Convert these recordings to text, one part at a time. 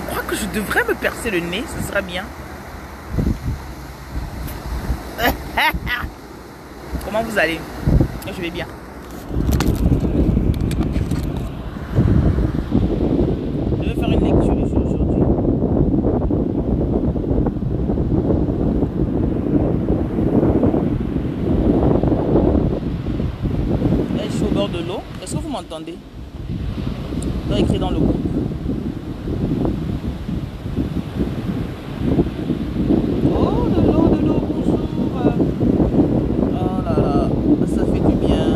Je crois que je devrais me percer le nez, ce serait bien. Comment vous allez? Je vais bien. Je vais faire une lecture ici aujourd'hui. Là, je suis au bord de l'eau. Est-ce que vous m'entendez? Je vais écrire dans le groupe. Oh, de l'eau, bonjour. Oh là là, ça fait du bien.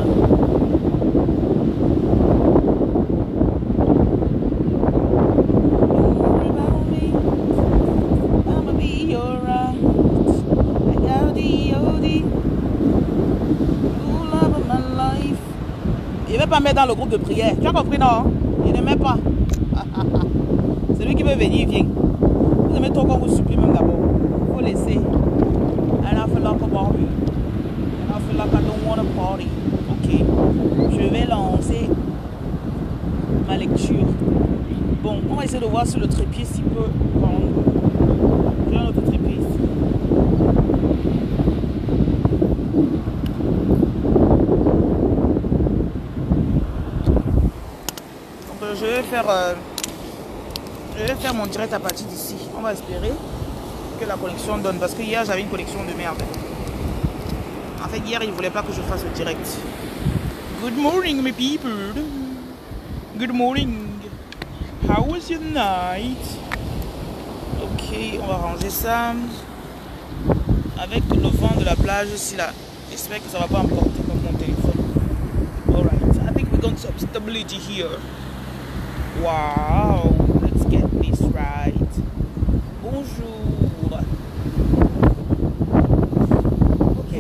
Il ne veut pas mettre dans le groupe de prière. Tu as compris, non? Il ne met pas. C'est lui qui veut venir, il vient. Vous aimez trop qu'on vous supplie même d'abord. Il faut laisser. I feel like a Barbie. I feel like I don't want to party. Ok. Je vais lancer ma lecture. Bon, on va essayer de voir sur le trépied s'il peut. J'ai un autre trépied ici. Donc je vais faire mon direct à partir d'ici. On va espérer que la connexion donne. Parce que hier j'avais une connexion de merde. En fait hier il ne voulait pas que je fasse le direct. Good morning my people. Good morning. How was your night? Ok, on va ranger ça. Avec le vent de la plage ici là. J'espère que ça va pas emporter comme mon téléphone. Alright, I think we got some stability here. Wow, let's get this right. Bonjour. Ok.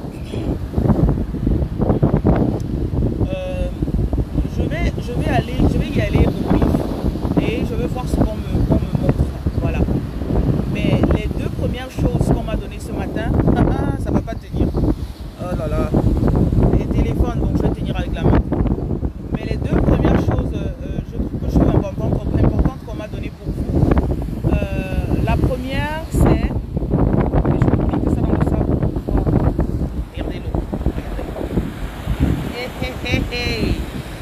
Je vais y aller au pif et je vais voir ce qu'on me montre. Voilà. Mais les deux premières choses qu'on m'a données ce matin, ça va pas tenir. Oh là là. Les téléphones, donc je vais tenir avec la main. Mais les deux premières choses, je trouve importantes qu'on m'a données pour vous. La première, c'est... Je vais vous mettre ça dans le sable. Regardez l'eau. Regardez.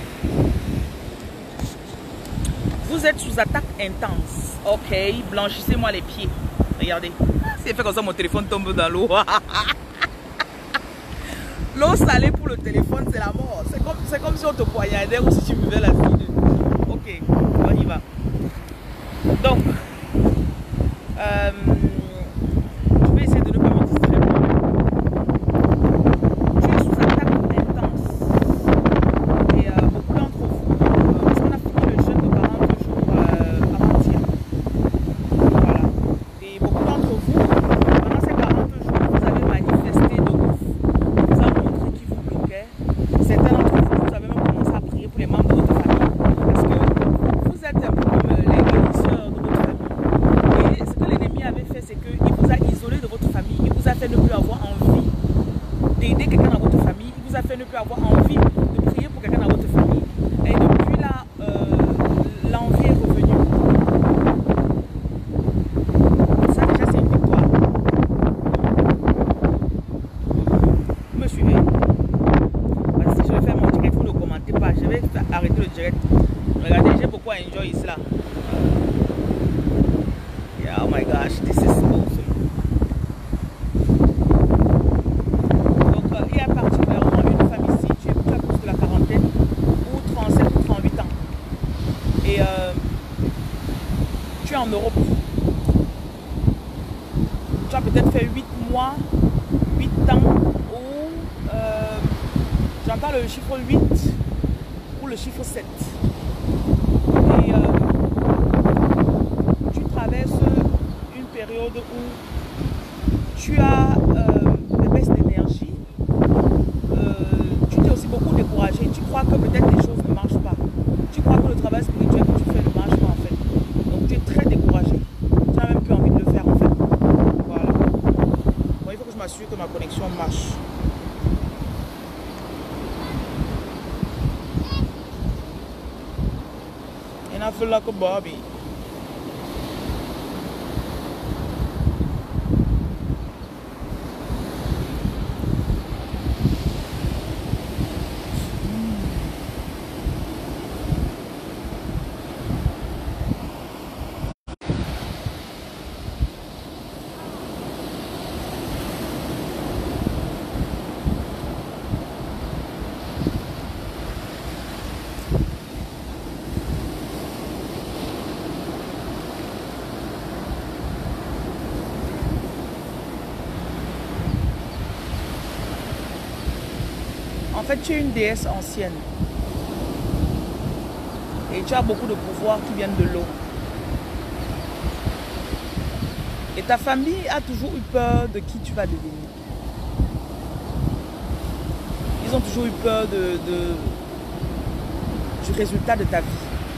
Vous êtes sous attaque intense. Ok, blanchissez-moi les pieds. Regardez. C'est fait comme ça, mon téléphone tombe dans l'eau. L'eau salée pour le téléphone, c'est la mort. C'est comme si on te poignardait ou si tu buvais la fille. Ok, on y va. Donc, je vais essayer de ne pas me distraire. Tu es sous attaque intense. Et beaucoup d'entre vous, parce qu'on a fini le jeûne de 40 jours avant-hier. Voilà. Et beaucoup d'entre vous, pendant ces 40 jours, vous avez manifesté de ouf. Vous avez montré qui vous bloquait. Certains d'entre vous, vous avez même commencé à prier pour les membres de votre famille. Parce que vous êtes un peu comme les guérisseurs de votre famille. Et ce que l'ennemi avait fait, c'est qu'il vous a isolé de votre famille. Il vous a fait ne plus avoir envie d'aider quelqu'un dans votre famille. Il vous a fait ne plus avoir envie de prier pour quelqu'un dans votre famille. Et depuis là, l'envie est revenue. Ça déjà c'est une victoire. Vous me suivez? Parce que si je vais faire mon direct, vous ne commentez pas. Je vais arrêter le direct. Regardez, j'ai beaucoup à enjoy ici là. Yeah, oh my gosh, this is awesome. Donc, il y a particulièrement une femme ici, tu as plus de la quarantaine, ou 37 ou 38 ans. Et tu es en Europe. Tu as peut-être fait 8 mois, 8 ans, ou j'entends le chiffre 8 ou le chiffre 7. Et tu traverses une période où tu as des baisses d'énergie. Tu t'es aussi beaucoup découragé. Tu crois que peut-être les choses ne marchent pas. Tu crois que le travail spirituel que tu fais ne marche pas en fait. Donc tu es très découragé. Tu n'as même plus envie de le faire en fait. Voilà. Bon, il faut que je m'assure que ma connexion marche. And I feel like a Barbie. En fait, tu es une déesse ancienne. Et tu as beaucoup de pouvoirs qui viennent de l'eau. Et ta famille a toujours eu peur de qui tu vas devenir. Ils ont toujours eu peur du résultat de ta vie.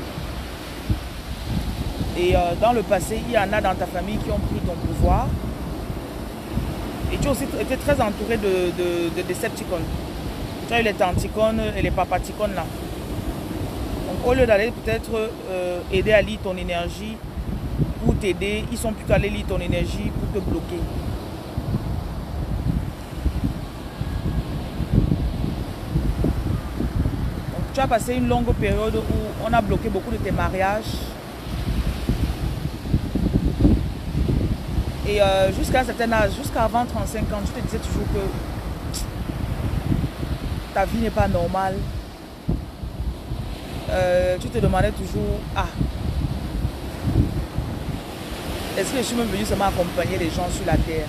Et dans le passé, il y en a dans ta famille qui ont pris ton pouvoir. Et tu as aussi été très entouré de Decepticons. Tu as eu les Tanticons et les Papaticons là. Donc au lieu d'aller peut-être aider à lire ton énergie pour t'aider, ils sont plus qu'allés lire ton énergie pour te bloquer. Donc tu as passé une longue période où on a bloqué beaucoup de tes mariages. Et jusqu'à un certain âge, jusqu'à avant 35 ans, tu te disais toujours que ta vie n'est pas normale. Tu te demandais toujours, ah, est-ce que je suis même venu seulement accompagner les gens sur la terre?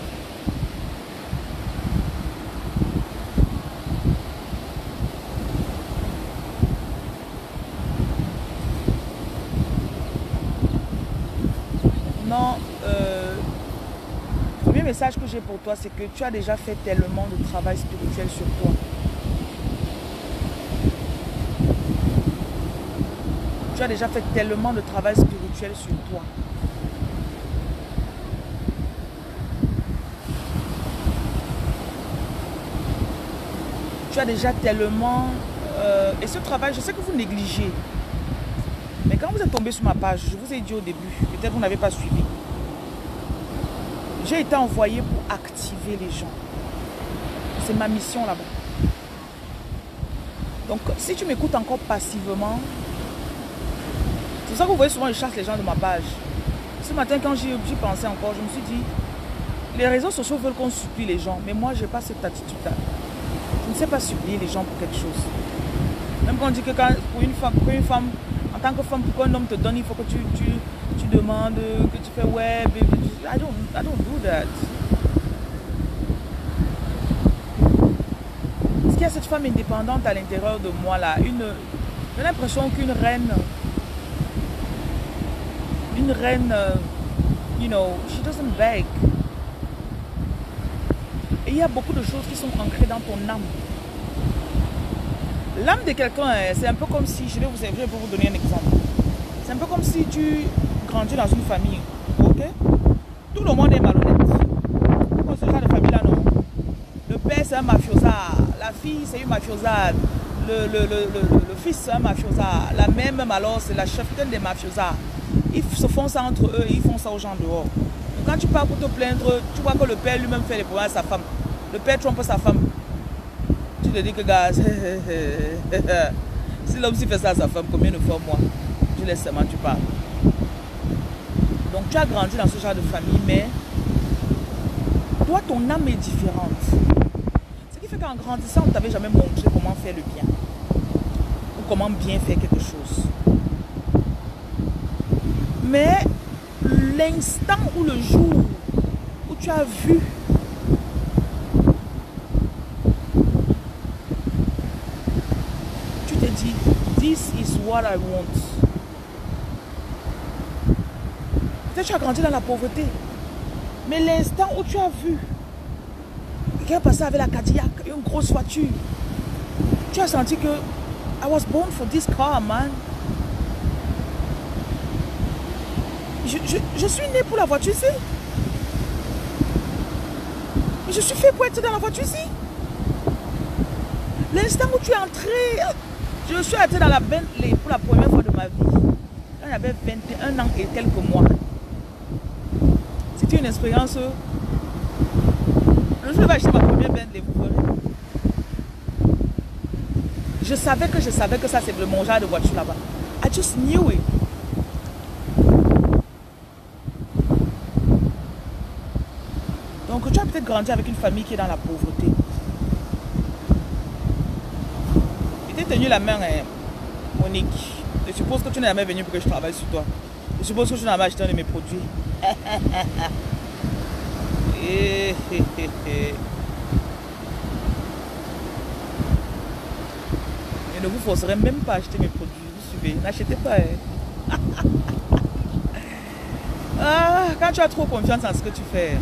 Non, le premier message que j'ai pour toi, c'est que tu as déjà fait tellement de travail spirituel sur toi. Tu as déjà fait tellement de travail spirituel sur toi. Tu as déjà tellement... et ce travail, je sais que vous négligez. Mais quand vous êtes tombé sur ma page, je vous ai dit au début, peut-être vous n'avez pas suivi. J'ai été envoyé pour activer les gens. C'est ma mission là-bas. Donc, si tu m'écoutes encore passivement, c'est pour ça que vous voyez souvent, je chasse les gens de ma page. Ce matin, quand j'y pensais encore, je me suis dit, les réseaux sociaux veulent qu'on supplie les gens, mais moi, je n'ai pas cette attitude-là. Je ne sais pas supplier les gens pour quelque chose. Même quand on dit que pour une femme, en tant que femme, pour qu'un homme te donne, il faut que tu demandes, que tu fais ouais, baby. I don't do that. Parce qu'il y a cette femme indépendante à l'intérieur de moi là. J'ai l'impression qu'une reine, you know, she doesn't beg. Et il y a beaucoup de choses qui sont ancrées dans ton âme. L'âme de quelqu'un, c'est un peu comme si, je vais vous donner un exemple. C'est un peu comme si tu grandis dans une famille, ok? Tout le monde est malhonnête. Pour ce genre de famille-là, non. Le père, c'est un mafiosa. La fille, c'est une mafiosa. Le fils, c'est un mafiosa. La mère, même alors, c'est la cheftaine des mafiosas. Ils se font ça entre eux et ils font ça aux gens dehors. Donc, quand tu pars pour te plaindre, tu vois que le père lui-même fait les problèmes à sa femme. Le père trompe sa femme. Tu te dis que, gars, si l'homme s'y fait ça à sa femme, combien de fois moi, je laisse seulement tu parles. Donc tu as grandi dans ce genre de famille, mais toi, ton âme est différente. Ce qui fait qu'en grandissant, on ne t'avait jamais montré comment faire le bien. Ou comment bien faire quelque chose. Mais l'instant ou le jour où tu as vu dit, this is what I want. Peut-être tu as grandi dans la pauvreté. Mais l'instant où tu as vu quelqu'un passer avec la Cadillac, une grosse voiture, tu as senti que I was born for this car, man. Je suis né pour la voiture ici. Je suis fait pour être dans la voiture ici. L'instant où tu es entré, je suis entré dans la Bentley pour la première fois de ma vie. Quand j'avais 21 ans et quelques mois. C'était une expérience. Le jour où je vais acheter ma première Bentley, vous verrez. Je savais que ça c'est mon genre de voiture là-bas. I just knew it. Donc tu as peut-être grandi avec une famille qui est dans la pauvreté. Je t'ai tenu la main, Monique. Je suppose que tu n'es jamais venu pour que je travaille sur toi. Je suppose que tu n'as jamais acheté un de mes produits. ne vous forcerai même pas à acheter mes produits. Vous suivez, n'achetez pas. Hein. Ah, quand tu as trop confiance en ce que tu fais.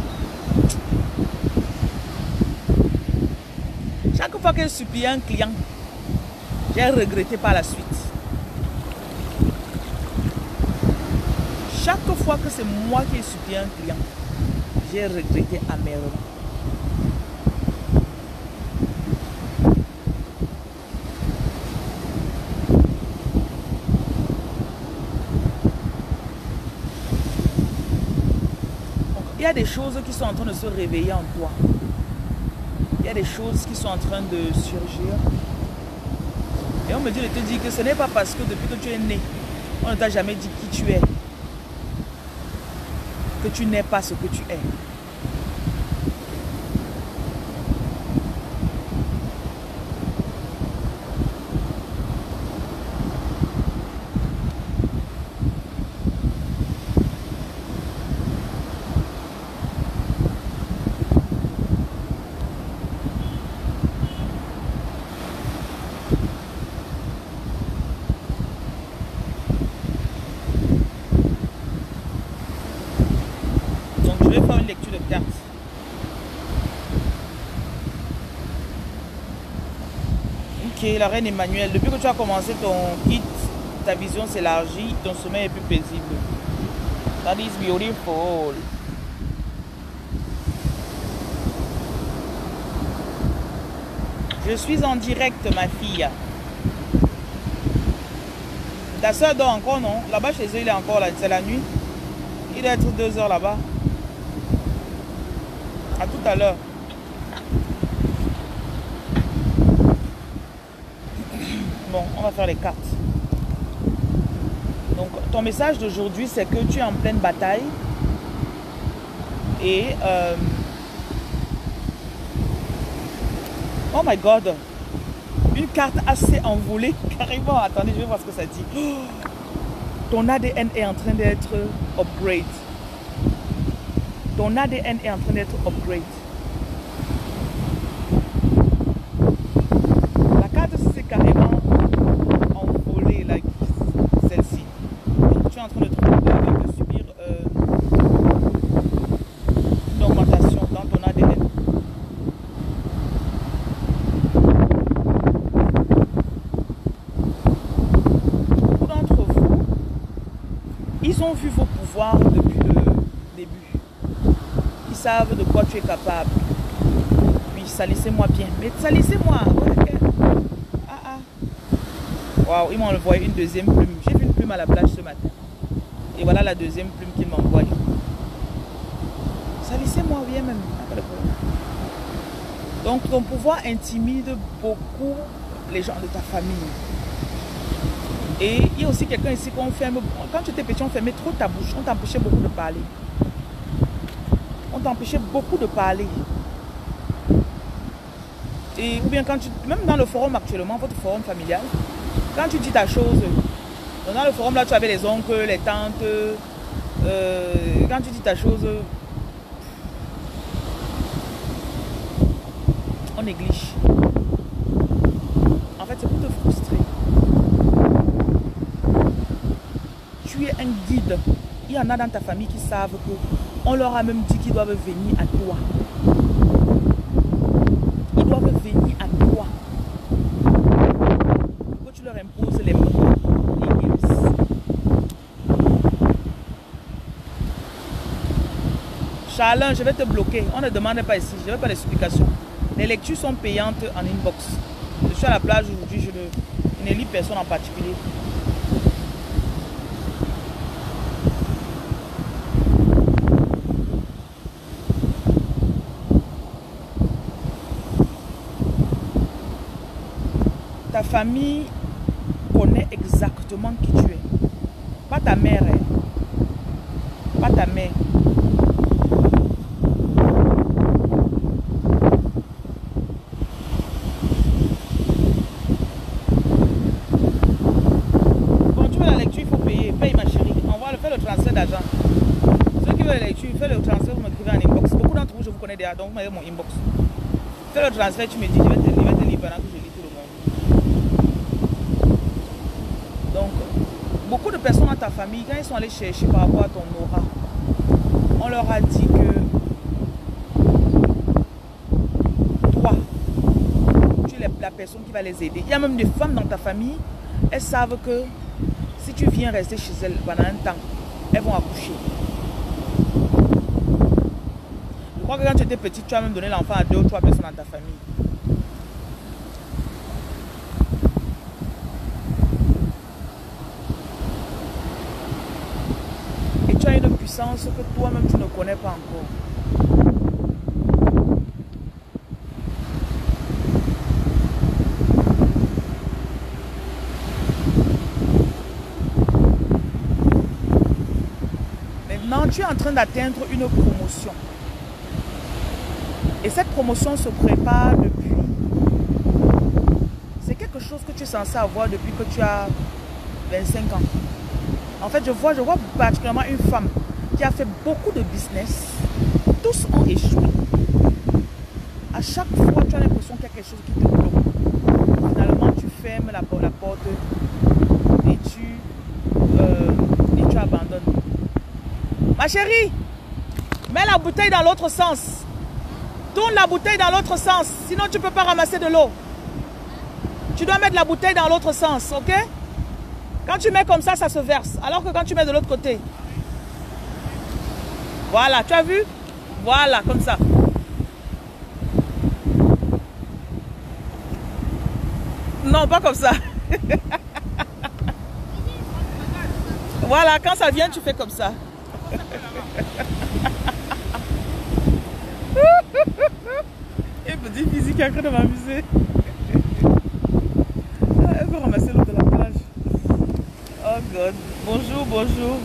Chaque fois que je suppliais un client, j'ai regretté par la suite. Chaque fois que c'est moi qui ai supplié un client, j'ai regretté amèrement. Il y a des choses qui sont en train de se réveiller en toi. Il y a des choses qui sont en train de surgir. Et on me dit de te dire que ce n'est pas parce que depuis que tu es né, on ne t'a jamais dit qui tu es, que tu n'es pas ce que tu es. La reine Emmanuel, depuis que tu as commencé ton kit, ta vision s'élargit, ton sommeil est plus paisible. That is beautiful. Je suis en direct, ma fille. Ta soeur dort encore, non? Là-bas, chez eux, il est encore là. C'est la nuit. Il doit être 2 heures là-bas. À tout à l'heure. Bon, on va faire les cartes. Donc, ton message d'aujourd'hui, c'est que tu es en pleine bataille. Et... oh my God! Une carte assez envolée. Carrément, attendez, je vais voir ce que ça dit. Oh, ton ADN est en train d'être upgrade. Ton ADN est en train d'être upgrade. La carte, c'est carrément envolée, like celle-ci. Donc, tu es en train de subir une augmentation dans ton ADN. Beaucoup d'entre vous, ils ont vu vos pouvoirs depuis le début. Ils savent de quoi tu es capable. Oui, salissez-moi bien. Mais salissez-moi. Waouh, ils m'ont envoyé une deuxième plume. J'ai vu une plume à la plage ce matin. Et voilà la deuxième plume qu'ils m'envoient. Salissez-moi bien même. Donc ton pouvoir intimide beaucoup les gens de ta famille. Et il y a aussi quelqu'un ici qu'on ferme. Quand tu étais petit, on fermait trop ta bouche. On t'empêchait beaucoup de parler. On t'empêchait beaucoup de parler. Et, ou bien quand tu... Même dans le forum actuellement, votre forum familial, quand tu dis ta chose, dans le forum là, tu avais les oncles, les tantes. Quand tu dis ta chose, on néglige. En fait, c'est pour te frustrer. Tu es un guide. Il y en a dans ta famille qui savent que on leur a même dit qu'ils doivent venir à toi. Ils doivent venir à toi. Que tu leur imposes les mots. Charlin, je vais te bloquer. On ne demande pas ici. Je ne veux pas l'explication. Les lectures sont payantes en inbox. Je suis à la plage aujourd'hui. Je ne lis personne en particulier. Ta famille connaît exactement qui tu es. Pas ta mère. Hein. Pas ta mère. Bon, tu veux la lecture, il faut payer. Paye ma chérie. Fais le transfert d'argent. Ceux qui veulent la lecture, fais le transfert, vous m'écrivez en inbox. Beaucoup d'entre vous, je vous connais déjà, donc vous m'avez mon inbox. Fais le transfert, tu me dis, je vais te lire pendant que je lis tout le monde. beaucoup de personnes dans ta famille, quand ils sont allés chercher par rapport à ton aura, on leur a dit que toi, tu es la personne qui va les aider. Il y a même des femmes dans ta famille, elles savent que si tu viens rester chez elles pendant un temps, elles vont accoucher. Je crois que quand tu étais petite, tu as même donné l'enfant à 2 ou 3 personnes dans ta famille. Et tu as une puissance que toi-même tu ne connais pas encore. Maintenant, tu es en train d'atteindre une promotion. Et cette promotion se prépare depuis... C'est quelque chose que tu es censé avoir depuis que tu as 25 ans. En fait, je vois particulièrement une femme qui a fait beaucoup de business. Tous ont échoué. À chaque fois, tu as l'impression qu'il y a quelque chose qui te bloque. Finalement, tu fermes la porte et tu abandonnes. Ma chérie, mets la bouteille dans l'autre sens. Tourne la bouteille dans l'autre sens. Sinon, tu ne peux pas ramasser de l'eau. Tu dois mettre la bouteille dans l'autre sens, ok? Quand tu mets comme ça, ça se verse. Alors que quand tu mets de l'autre côté. Voilà, tu as vu? Voilà, comme ça. Non, pas comme ça. Voilà, quand ça vient, tu fais comme ça. Et petit physique est en train de m'amuser. Elle veut ramasser l'eau de la plage. Oh God. Bonjour, bonjour.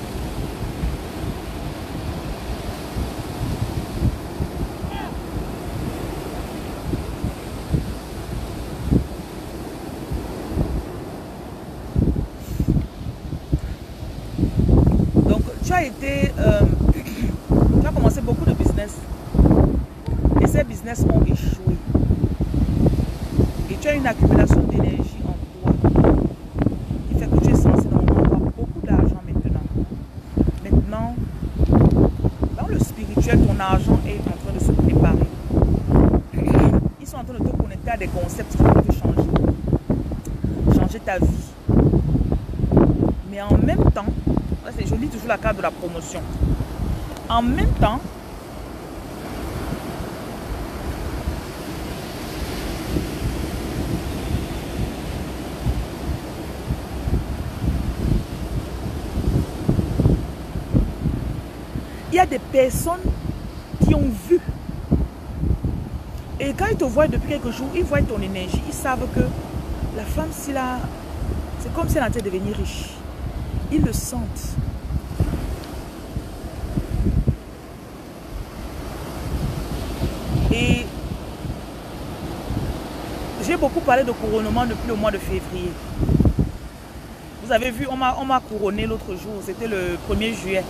Donc, tu as été... tu as commencé beaucoup de business. Et ces business ont échoué. Et tu as une accumulation d'énergie en toi qui fait que tu es censé normalement avoir beaucoup d'argent maintenant. Maintenant, dans le spirituel, ton argent est en train de se préparer. Ils sont en train de te connecter à des concepts qui vont te changer. Changer ta vie. Mais en même temps, je lis toujours la carte de la promotion. En même temps, il y a des personnes qui ont vu. Et quand ils te voient depuis quelques jours, ils voient ton énergie. Ils savent que la femme, c'est comme si elle allait devenir riche. Ils le sentent. Et j'ai beaucoup parlé de couronnement depuis le mois de février. Vous avez vu, on m'a couronné l'autre jour. C'était le 1er juillet.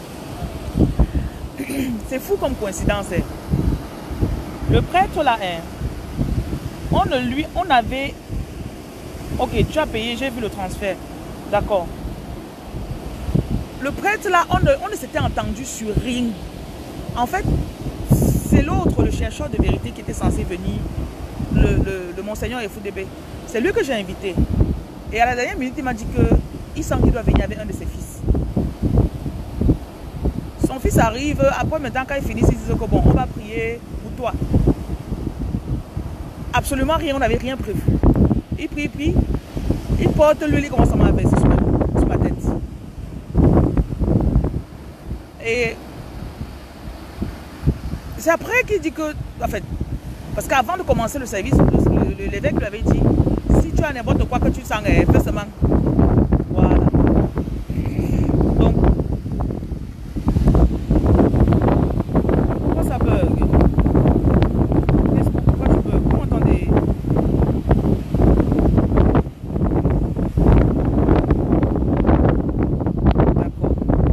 C'est fou comme coïncidence. Hein. Le prêtre là, hein, on avait... Ok, tu as payé, j'ai vu le transfert. D'accord. Le prêtre là, on ne s'était entendu sur rien. En fait, c'est l'autre, le chercheur de vérité qui était censé venir, le Monseigneur Efoudébé. C'est lui que j'ai invité. Et à la dernière minute, il m'a dit qu'il sent qu'il doit venir avec un de ses fils. Son fils arrive, après maintenant quand il finit, il dit que bon, on va prier pour toi. Absolument rien, on n'avait rien prévu. Il prie, puis il porte l'huile, il commence à m'inverser sur ma tête. Et c'est après qu'il dit que, en fait, parce qu'avant de commencer le service, l'évêque lui avait dit, si tu as n'importe quoi que tu sens, fais seulement. Voilà. Donc, pourquoi ça bug? Pourquoi tu bug? Vous m'entendez? D'accord.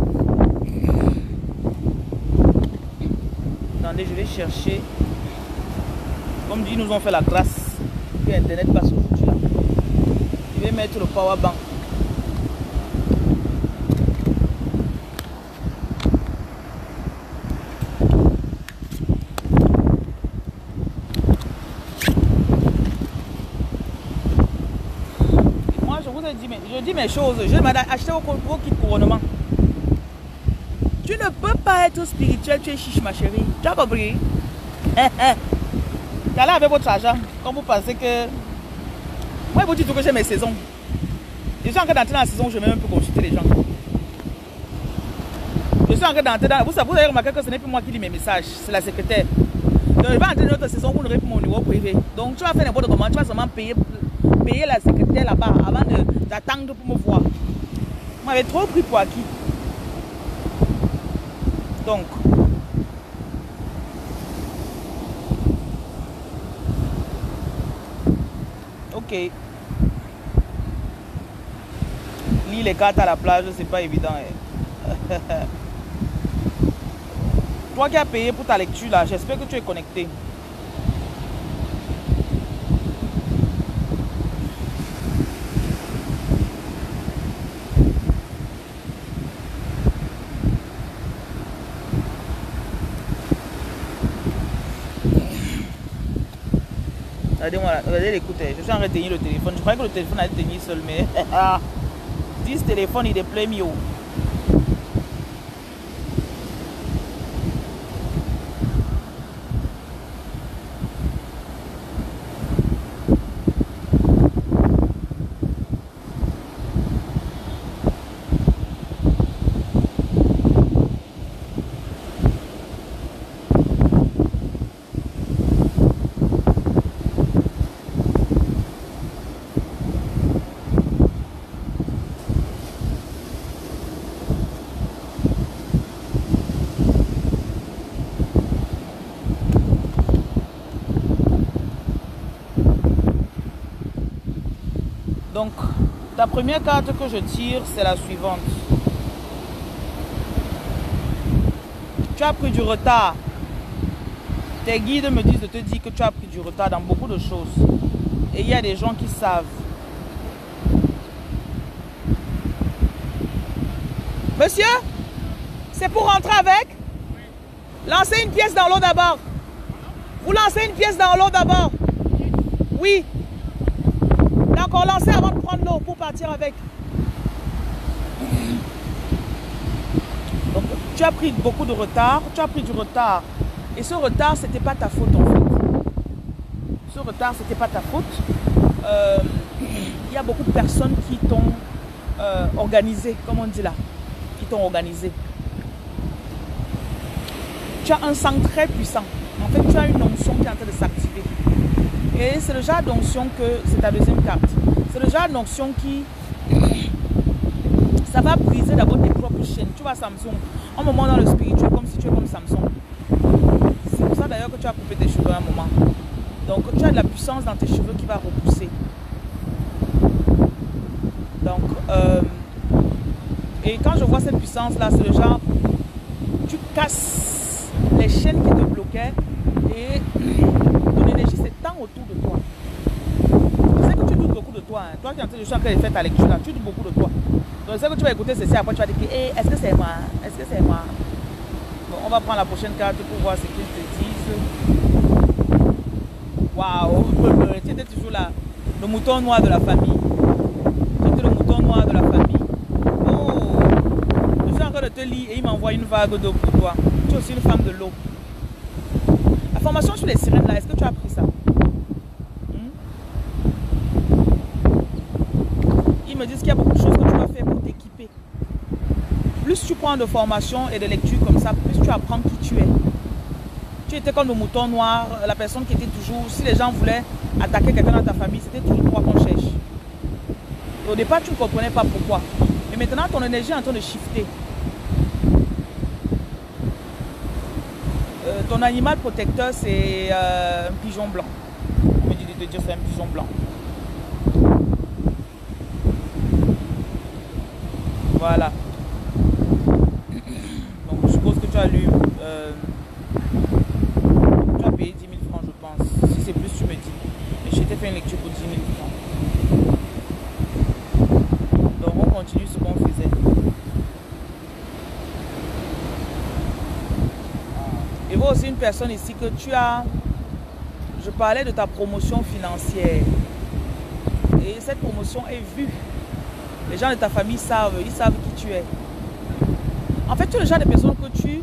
Attendez, je vais chercher. Comme dit, ils nous ont fait la grâce que Internet passe aujourd'hui là. Je vais mettre le power bank. Je dis mes choses. Je demande à acheter vos kits couronnement. Tu ne peux pas être spirituel, tu es chiche, ma chérie. Tu as compris? Allez avec votre argent. Quand vous pensez que... Moi, vous dites que j'ai mes saisons. Je suis en train d'entrer dans la saison où je vais même plus consulter les gens. Je suis en train d'entrer dans... Vous avez remarqué que ce n'est plus moi qui lis mes messages. C'est la secrétaire. Donc, je vais entrer dans notre saison où vous n'aurez plus mon numéro privé. Donc, tu vas faire n'importe comment. Tu vas seulement payer la secrétaire là-bas avant d'attendre pour me voir. Vous m'avez trop pris pour acquis. Donc... Ok. Lire les cartes à la plage, c'est pas évident. Hein. Toi qui as payé pour ta lecture là, j'espère que tu es connecté. Regardez-moi là, regardez l'écouteur. Je suis en train de tenir le téléphone. Je croyais que le téléphone allait tenir seul, mais 10 téléphones, il est plein mieux. Donc, ta première carte que je tire, c'est la suivante. Tu as pris du retard. Tes guides me disent de te dire que tu as pris du retard dans beaucoup de choses. Et il y a des gens qui savent. Monsieur, c'est pour rentrer avec? Lancez une pièce dans l'eau d'abord. Vous lancez une pièce dans l'eau d'abord. Oui. D'accord, lancez avant de prendre l'eau pour partir avec. Donc, tu as pris beaucoup de retard. Tu as pris du retard. Et ce retard, ce n'était pas ta faute en fait. Ce retard, ce n'était pas ta faute. Il y a beaucoup de personnes qui t'ont organisé, comme on dit là. Qui t'ont organisé. Tu as un sang très puissant. En fait, tu as une onction qui est en train de s'activer. Et c'est le genre d'onction que, c'est ta deuxième carte, c'est le genre d'onction qui, ça va briser d'abord tes propres chaînes. Tu vois Samson, un moment dans le spirituel, comme si tu es comme Samson. C'est pour ça d'ailleurs que tu as coupé tes cheveux à un moment. Donc tu as de la puissance dans tes cheveux qui va repousser. Donc, et quand je vois cette puissance-là, c'est le genre, tu casses les chaînes qui te bloquaient et ton énergie s'étend autour de toi. Je sais que tu doutes beaucoup de toi. Hein. Toi qui es en train de faire ta lecture là, tu doutes beaucoup de toi. Donc je sais que tu vas écouter ceci, après tu vas dire hey, est-ce que c'est moi? Est-ce que c'est moi? Bon, on va prendre la prochaine carte pour voir ce qu'ils te disent. Waouh! Tu étais toujours là. Le mouton noir de la famille. Tu étais le mouton noir de la famille. Oh! Je suis en train de te lire et il m'envoie une vague d'eau pour toi. Tu es aussi une femme de l'eau. La formation sur les sirènes là, est-ce que tu as appris ça? Ils me disent qu'il y a beaucoup de choses que tu dois faire pour t'équiper. Plus tu prends de formation et de lecture comme ça, plus tu apprends qui tu es. Tu étais comme le mouton noir, la personne qui était toujours, si les gens voulaient attaquer quelqu'un dans ta famille, c'était toujours toi qu'on cherche. Et au départ, tu ne comprenais pas pourquoi. Mais maintenant, ton énergie est en train de shifter. Ton animal protecteur, c'est un pigeon blanc. On me dit de dire c'est un pigeon blanc. Voilà. Donc je suppose que tu as lu... tu as payé 10 000 francs, je pense. Si c'est plus, tu me dis. Mais je t'ai fait une lecture pour 10 000 francs. Donc on continue ce qu'on faisait. Et vous aussi une personne ici que tu as... Je parlais de ta promotion financière. Et cette promotion est vue. Les gens de ta famille savent, ils savent qui tu es. En fait, tu es le genre de personne que tu...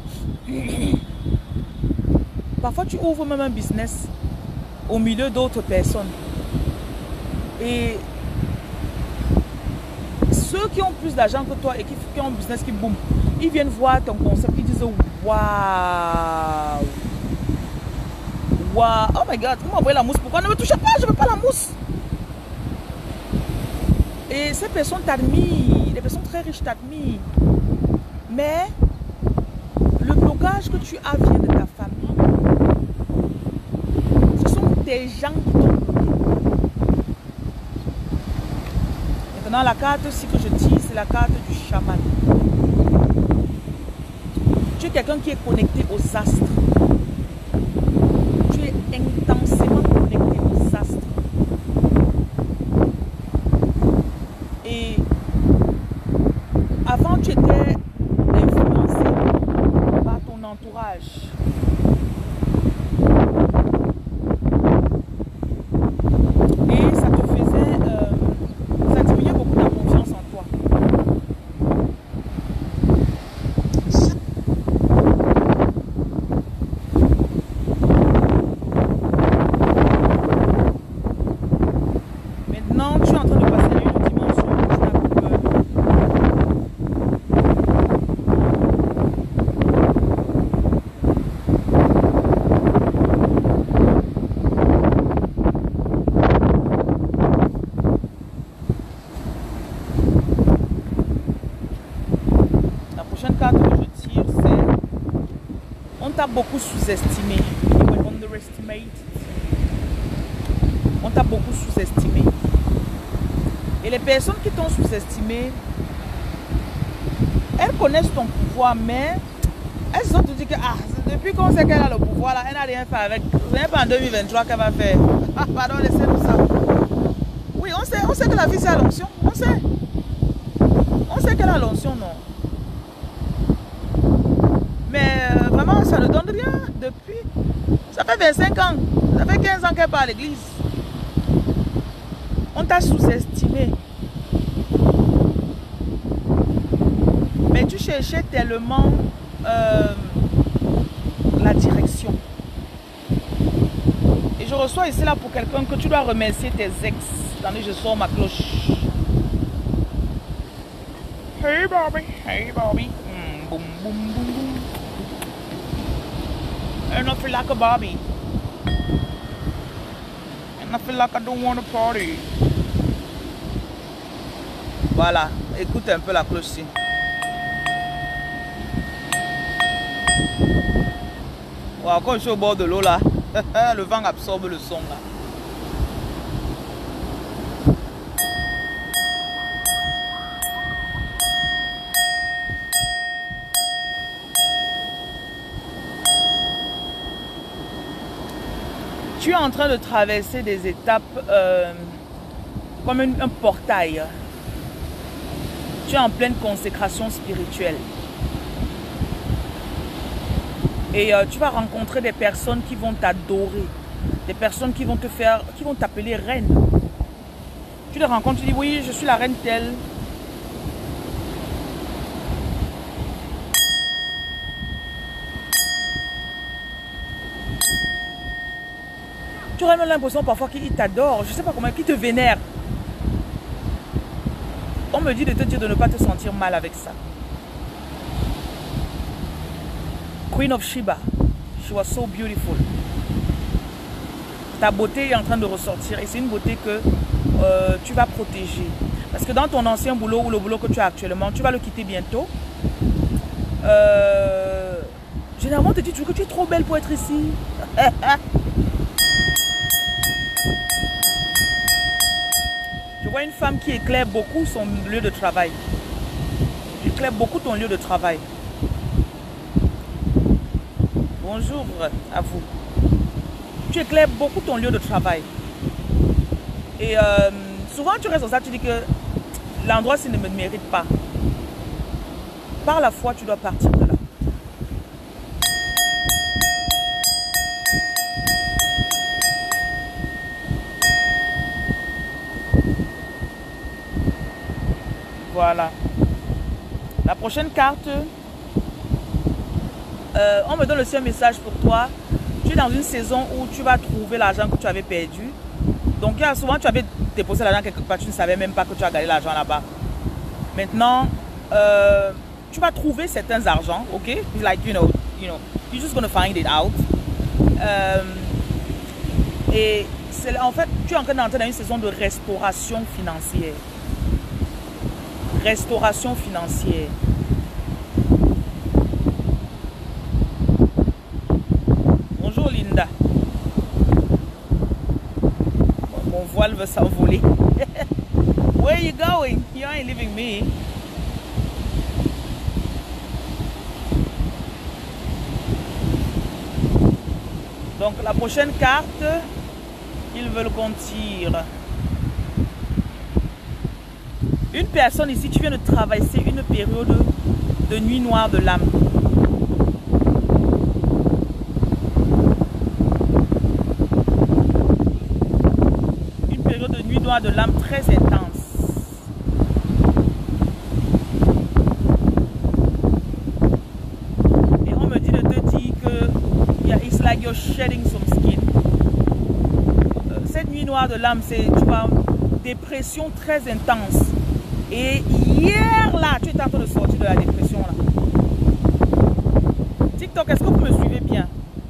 Parfois, tu ouvres même un business au milieu d'autres personnes. Et ceux qui ont plus d'argent que toi et qui ont un business qui boom, ils viennent voir ton concept, ils disent waouh, waouh, oh my god, vous m'envoyez la mousse, pourquoi ne me touchez pas, je ne veux pas la mousse. Et ces personnes t'admirent, les personnes très riches t'admirent. Mais le blocage que tu as vient de ta famille. Ce sont des gens qui t'ont bloqué. Maintenant, la carte aussi que je tire, c'est la carte du chaman. Tu es quelqu'un qui est connecté aux astres. Tu es intensément connecté aux astres. Et avant, tu étais influencé par ton entourage. Et ça te faisait, ça diminuait beaucoup ta confiance en toi. Maintenant, tu es en train de passer à une dimension où tu n'as plus peur. La prochaine carte que je tire, c'est on t'a beaucoup sous-estimé. On t'a beaucoup sous-estimé. Et les personnes qui t'ont sous-estimé, elles connaissent ton pouvoir, mais elles ont te dit que depuis qu'on sait qu'elle a le pouvoir, là, elle n'a rien fait avec. Ce n'est pas en 2023 qu'elle va faire. Ah, pardon, laissez-nous ça. Oui, on sait que la vie c'est à l'onction. On sait. On sait qu'elle a l'onction, non. Mais vraiment, ça ne donne rien depuis. Ça fait 25 ans. Ça fait 15 ans qu'elle part à l'église. On t'a sous-estimé. Mais tu cherchais tellement la direction. Et je reçois ici là pour quelqu'un que tu dois remercier tes ex. Attendez, je sors ma cloche. Hey Bobby, hey Bobby. Boom, boom, boom, boom. And I feel like a Bobby. And I feel like I don't want to party. Voilà, écoute un peu la cloche ici. Wow, quand je suis au bord de l'eau là, le vent absorbe le son là. Tu es en train de traverser des étapes comme un portail. Tu es en pleine consécration spirituelle. Et tu vas rencontrer des personnes qui vont t'adorer. Des personnes qui vont te faire, qui vont t'appeler reine. Tu les rencontres, tu dis oui, je suis la reine telle. Tu aurais même l'impression parfois qu'ils t'adorent. Je ne sais pas comment, qu'ils te vénèrent. On me dit de te dire de ne pas te sentir mal avec ça. Queen of Sheba, she was so beautiful. Ta beauté est en train de ressortir et c'est une beauté que tu vas protéger. Parce que dans ton ancien boulot ou le boulot que tu as actuellement, tu vas le quitter bientôt. Généralement, on te dit que tu es trop belle pour être ici. Je vois une femme qui éclaire beaucoup son lieu de travail. Tu éclaires beaucoup ton lieu de travail. Bonjour à vous. Tu éclaires beaucoup ton lieu de travail. Et souvent tu restes comme ça, tu dis que l'endroit-ci ne me mérite pas. Par la foi, tu dois partir de là. Voilà. La prochaine carte, on me donne aussi un message pour toi. Tu es dans une saison où tu vas trouver l'argent que tu avais perdu. Donc souvent tu avais déposé l'argent quelque part, tu ne savais même pas que tu as gagné l'argent là-bas. Maintenant, tu vas trouver certains argents, ok? Like, you're just gonna find it out. Et en fait, tu es en train d'entrer dans une saison de restauration financière. Restauration financière. Bonjour Linda. Mon voile veut s'envoler. Where are you going? You ain't leaving me. Donc la prochaine carte, ils veulent qu'on tire. Une personne ici, tu viens de traverser une période de nuit noire de l'âme. Une période de nuit noire de l'âme très intense. Et on me dit de te dire que it's like you're shedding some skin. Cette nuit noire de l'âme, c'est, tu vois, dépression très intense. Et hier là, tu es en train de sortir de la dépression là. TikTok, est-ce que vous me suivez bien?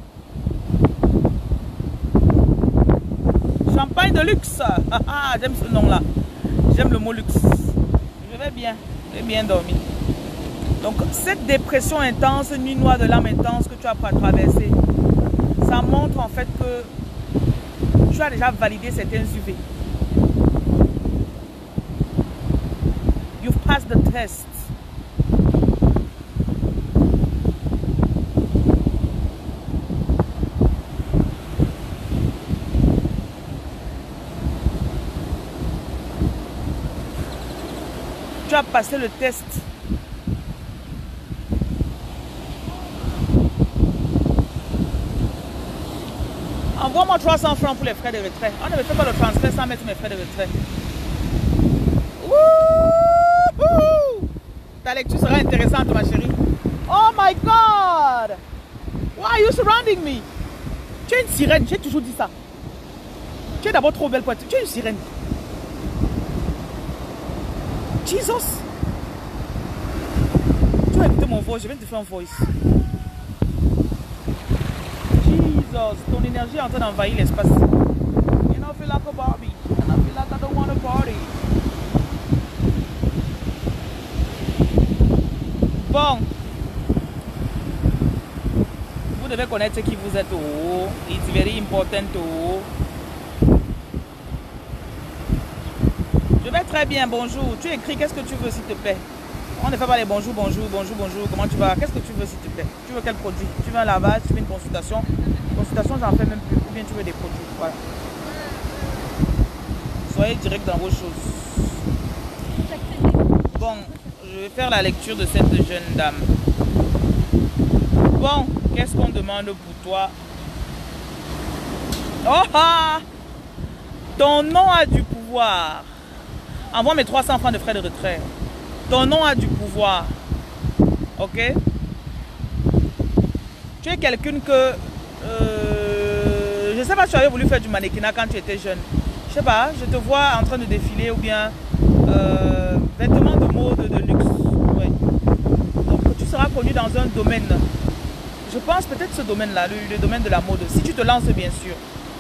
Champagne de luxe. J'aime ce nom là. J'aime le mot luxe. Je vais bien. J'ai bien dormi. Donc cette dépression intense, nuit noire de l'âme intense que tu as traversée, ça montre en fait que tu as déjà validé certains UV. You've passed the test. Tu as passé le test. Envoie-moi 300 francs pour les frais de retrait. On ne me fait pas le transfert sans mettre mes frais de retrait. Ta lecture sera intéressante, ma chérie. Oh my God! Why are you surrounding me? Tu es une sirène, j'ai toujours dit ça. Tu es d'abord trop belle pour être... Tu es une sirène. Jesus! Tu vas écouter mon voice, je viens de te faire un voice. Jesus, ton énergie est en train d'envahir l'espace. You know, I feel like a Barbie. And I feel like I don't want to party. Bon. Vous devez connaître qui vous êtes. Oh, it's very important. Oh. Je vais très bien, bonjour. Tu écris, qu'est-ce que tu veux, s'il te plaît? On ne fait pas les bonjour, bonjour, bonjour, bonjour. Comment tu vas? Qu'est-ce que tu veux, s'il te plaît? Tu veux quel produit? Tu veux un lavage? Tu veux une consultation? Consultation, j'en fais même plus. Ou bien tu veux des produits? Voilà. Soyez direct dans vos choses. Bon, je vais faire la lecture de cette jeune dame. Bon, qu'est-ce qu'on demande pour toi? Oh ah! Ton nom a du pouvoir. Envoie mes 300 francs de frais de retrait. Ton nom a du pouvoir. Ok? Tu es quelqu'un que... je ne sais pas si tu avais voulu faire du mannequinat quand tu étais jeune. Je sais pas, je te vois en train de défiler ou bien... vêtements de mode, de luxe. Ouais. Donc tu seras connu dans un domaine. Je pense peut-être ce domaine-là, le domaine de la mode. Si tu te lances, bien sûr.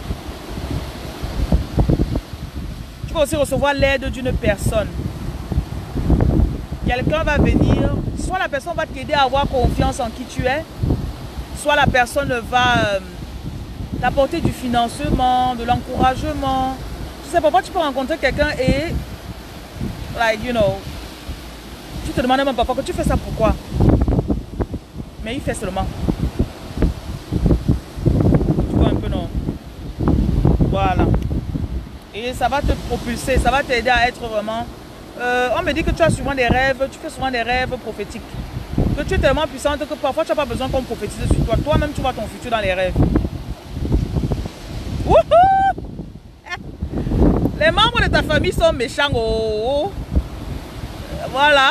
Tu vas aussi recevoir l'aide d'une personne. Quelqu'un va venir, soit la personne va t'aider à avoir confiance en qui tu es, soit la personne va t'apporter du financement, de l'encouragement. Tu sais, parfois tu peux rencontrer quelqu'un et, like, you know, tu te demandes même parfois que tu fais ça pourquoi. Mais il fait seulement. Tu vois un peu, non? Voilà. Et ça va te propulser, ça va t'aider à être vraiment... on me dit que tu as souvent des rêves, tu fais souvent des rêves prophétiques. Que tu es tellement puissante que parfois tu n'as pas besoin qu'on prophétise sur toi. Toi-même tu vois ton futur dans les rêves. Wouhou! Les membres de ta famille sont méchants. Oh. Voilà.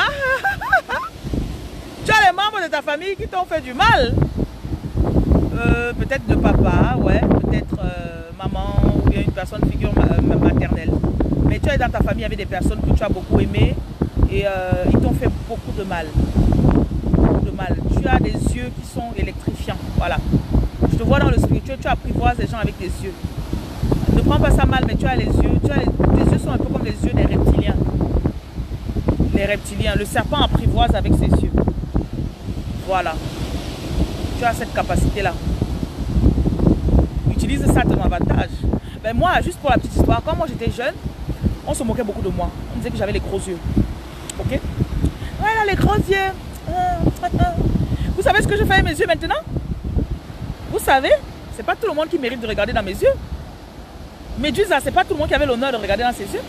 Tu as les membres de ta famille qui t'ont fait du mal. Peut-être de papa, ouais. Peut-être maman ou bien une personne figure maternelle. Mais tu es dans ta famille avec des personnes que tu as beaucoup aimées et ils t'ont fait beaucoup de mal. Beaucoup de mal. Tu as des yeux qui sont électrifiants. Voilà. Je te vois dans le spirituel, tu apprivoises les gens avec tes yeux. Ne prends pas ça mal, mais tu as les yeux. Tes yeux sont un peu comme les yeux des reptiliens. Les reptiliens. Le serpent apprivoise avec ses yeux. Voilà. Tu as cette capacité-là. Utilise ça à ton avantage. Ben moi, juste pour la petite histoire, quand moi j'étais jeune, on se moquait beaucoup de moi. On disait que j'avais les gros yeux. Ok? Voilà, les gros yeux. Vous savez ce que je fais avec mes yeux maintenant? Vous savez, c'est pas tout le monde qui mérite de regarder dans mes yeux. Médusa, c'est pas tout le monde qui avait l'honneur de regarder dans ses yeux.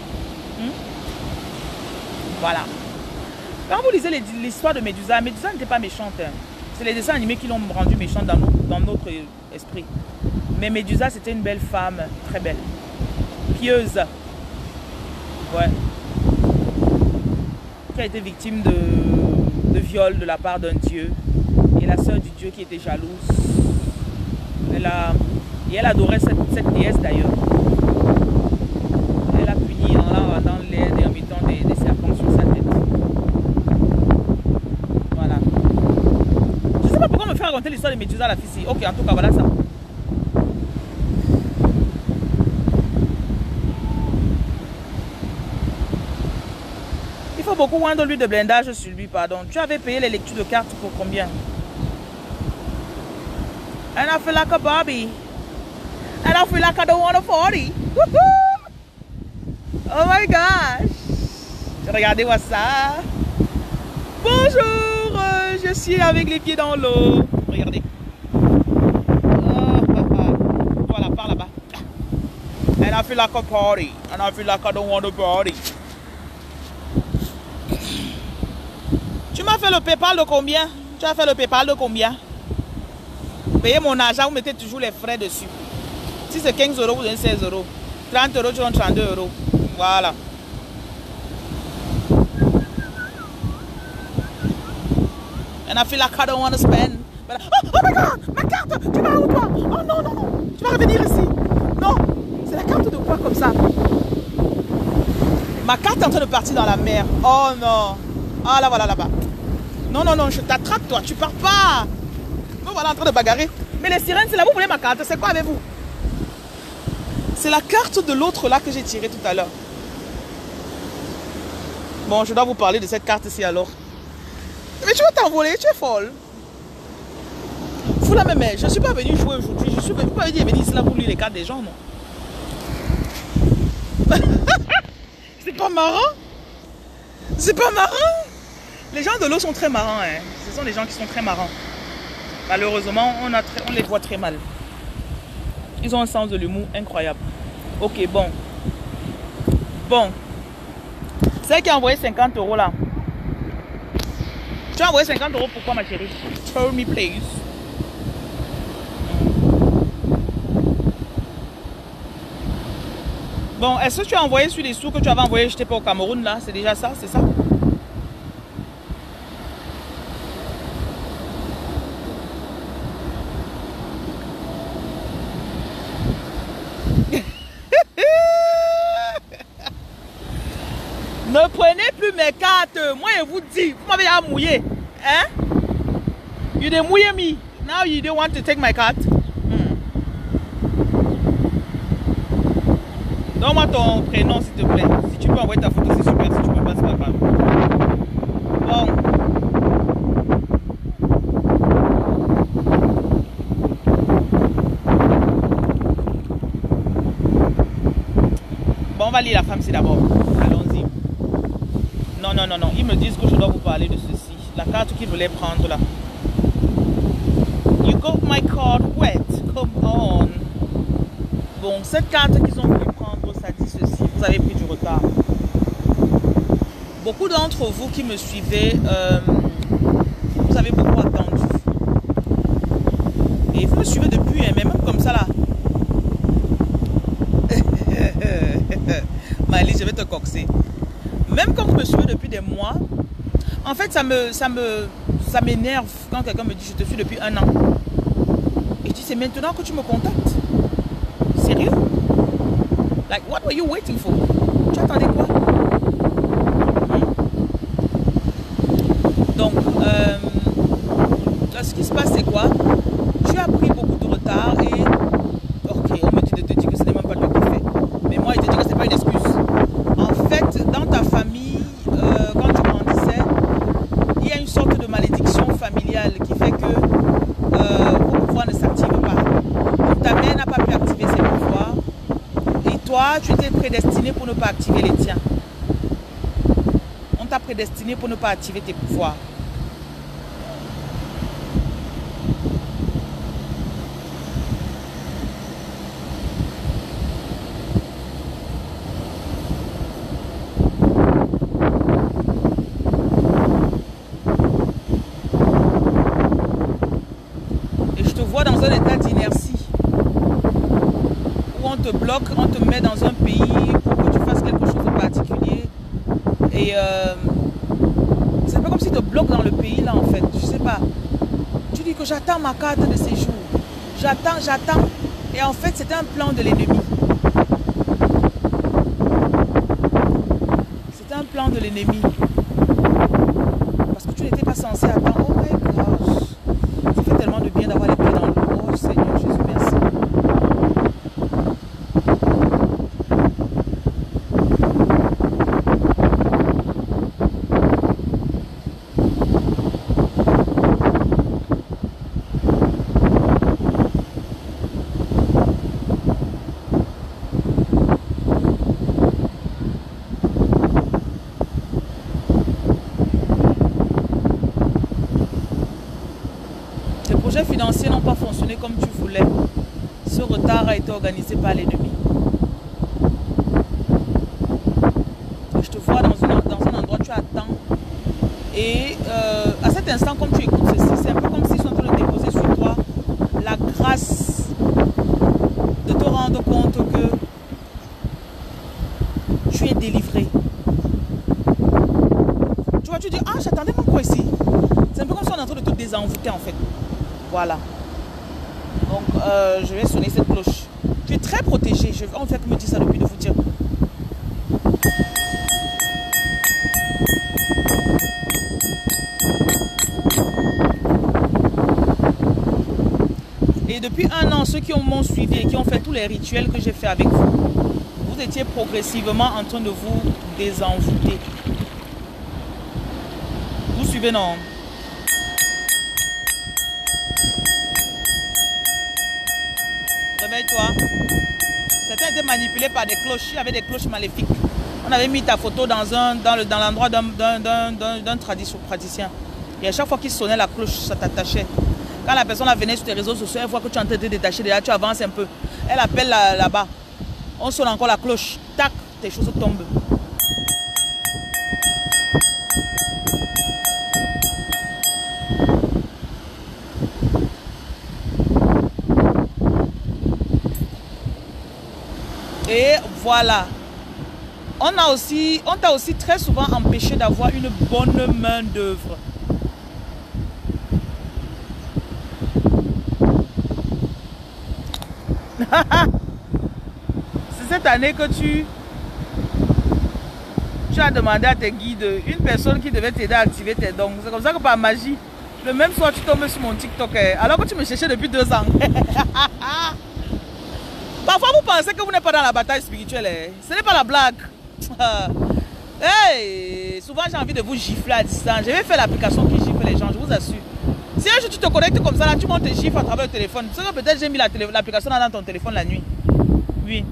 Voilà. Quand vous lisez l'histoire de Médusa, Médusa n'était pas méchante. C'est les dessins animés qui l'ont rendu méchante dans notre esprit. Mais Médusa, c'était une belle femme, très belle. Pieuse. Ouais. Qui a été victime de viol de la part d'un dieu. Et la sœur du dieu qui était jalouse. Elle adorait cette déesse d'ailleurs. Elle a puni en la rendant laide et en mettant des serpents sur sa tête. Voilà. Je ne sais pas pourquoi on me fait raconter l'histoire de Médusa la fille. Ok, en tout cas, voilà ça. Il faut beaucoup moins de l'huile de blindage sur lui, pardon. Tu avais payé les lectures de cartes pour combien? And I feel like a Barbie. And I feel like I don't want a 40. Oh my gosh. Regardez-moi ça. Bonjour. Je suis avec les pieds dans l'eau. Regardez. Voilà, par là-bas. And I feel like a party. And I feel like I don't want a party. Tu m'as fait le PayPal de combien? Tu as fait le PayPal de combien? Payez mon argent, vous mettez toujours les frais dessus. Si c'est 15 euros, vous donnez 16 euros. 30 euros, tu donnes 32 euros. Voilà. And I feel like I don't want to spend. But oh my God, ma carte! Tu vas où toi? Oh non, non, non. Tu vas revenir ici. Non, c'est la carte de quoi comme ça? Ma carte est en train de partir dans la mer. Oh non. Ah là, voilà là-bas. Non, non, non, je t'attrape toi. Tu pars pas. Nous voilà en train de bagarrer. Mais les sirènes, c'est là, vous voulez ma carte? C'est quoi avec vous? C'est la carte de l'autre là que j'ai tirée tout à l'heure. Bon, je dois vous parler de cette carte-ci alors. Mais tu vas t'envoler, tu es folle. Fous la même, je ne suis pas venu jouer aujourd'hui. Je suis pas venu venir ici là pour lire les cartes des gens, non. C'est pas marrant? C'est pas marrant? Les gens de l'eau sont très marrants, hein. Ce sont des gens qui sont très marrants. Malheureusement, on les voit très mal. Ils ont un sens de l'humour incroyable. Ok, bon. Bon. C'est qui a envoyé 50 euros là. Tu as envoyé 50 euros pourquoi ma chérie? Tell me please. Bon, est-ce que tu as envoyé sur les sous que tu avais envoyé, j'étais pas au Cameroun là? C'est déjà ça, c'est ça? Ne prenez plus mes cartes. Moi, je vous dis, vous m'avez mouillé. Hein? You didn't mouiller me. Now you don't want to take my card. Donne-moi ton prénom, s'il te plaît. Si tu peux envoyer ta photo, c'est super. Si tu peux pas, c'est pas grave. Bon. Bon, on va lire la femme, c'est d'abord. Allons-y. Non, non, non, non. Ils me disent que je dois vous parler de ceci. La carte qu'ils voulaient prendre là. You got my card wet. Come on. Bon, cette carte qu'ils ont voulu prendre, ça dit ceci. Vous avez pris du retard. Beaucoup d'entre vous qui me suivez, vous avez beaucoup attendu. Et vous me suivez depuis, hein, mais même comme ça là. Maëlys, je vais te coxer. Même quand vous me suivez depuis des mois, En fait, ça m'énerve quand quelqu'un me dit je te suis depuis 1 an. Et je dis c'est maintenant que tu me contactes. Sérieux? Like, what were you waiting for? Tu attendais quoi? Donc, ce qui se passe, c'est quoi? Tu as pris beaucoup de retard et... Ok, on me dit de te dire que ce n'est même pas toi qui fais. Mais moi, je te dis que ce n'est pas une excuse. En fait, dans ta famille, quand tu grandissais, il y a une sorte de malédiction familiale qui fait que vos pouvoirs ne s'activent pas. Donc, ta mère n'a pas pu activer ses pouvoirs. Et toi, tu étais prédestiné pour ne pas activer les tiens. On t'a prédestiné pour ne pas activer tes pouvoirs. Dans un état d'inertie où on te bloque, on te met dans un pays pour que tu fasses quelque chose de particulier et c'est un peu comme si tu te bloques dans le pays là en fait, je sais pas, tu dis que j'attends ma carte de séjour, j'attends et en fait c'était un plan de l'ennemi, c'était un plan de l'ennemi parce que tu n'étais pas censé attendre. Oh my gosh, ça fait tellement de bien d'avoir les pieds dans le... Oh Seigneur Jésus, merci. Les projets financiers n'ont pas fonctionné comme tu voulais. Ce retard a été organisé par l'ennemi. Je te vois dans un endroit, tu attends. Et à cet instant, comme tu écoutes ceci, c'est un peu comme s'ils sont en train de déposer sur toi la grâce de te rendre compte que tu es délivré. Tu vois, tu dis, ah, j'attendais mon quoi ici. C'est un peu comme si on est en train de te désenvoûter en fait. Voilà. Donc, je vais sonner cette cloche. Tu es très protégé. On fait que me dire ça depuis de vous dire. Et depuis 1 an, ceux qui m'ont suivi et qui ont fait tous les rituels que j'ai fait avec vous, vous étiez progressivement en train de vous désenvoûter. Vous suivez, non? Réveille-toi. Certains étaient manipulés par des cloches. Il y avait des cloches maléfiques. On avait mis ta photo dans l'endroit d'un praticien. Et à chaque fois qu'il sonnait la cloche, ça t'attachait. Quand la personne venait sur tes réseaux sociaux, elle voit que tu es en train de te détacher. Déjà, tu avances un peu. Elle appelle là-bas. On sonne encore la cloche. Tac, tes choses tombent. Et voilà. On t'a aussi très souvent empêché d'avoir une bonne main d'œuvre. C'est cette année que tu as demandé à tes guides une personne qui devait t'aider à activer tes dons. C'est comme ça que par magie, le même soir tu tombes sur mon TikTok alors que tu me cherchais depuis 2 ans. Parfois vous pensez que vous n'êtes pas dans la bataille spirituelle. Ce n'est pas la blague. Hey, souvent j'ai envie de vous gifler à distance. Je vais faire l'application qui gifle les gens, je vous assure. Si un jour tu te connectes comme ça, là, tu montes tes chiffres à travers le téléphone. C'est que peut-être j'ai mis l'application dans ton téléphone la nuit. Oui.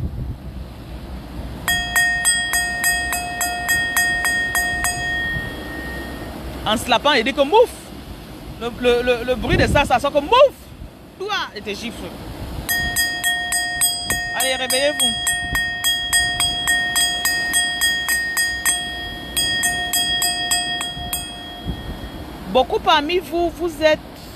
En slapant, il dit que mouf. Le bruit de ça sort comme mouf. Toi, et tes chiffres. Allez, réveillez-vous. Beaucoup parmi vous, vous êtes...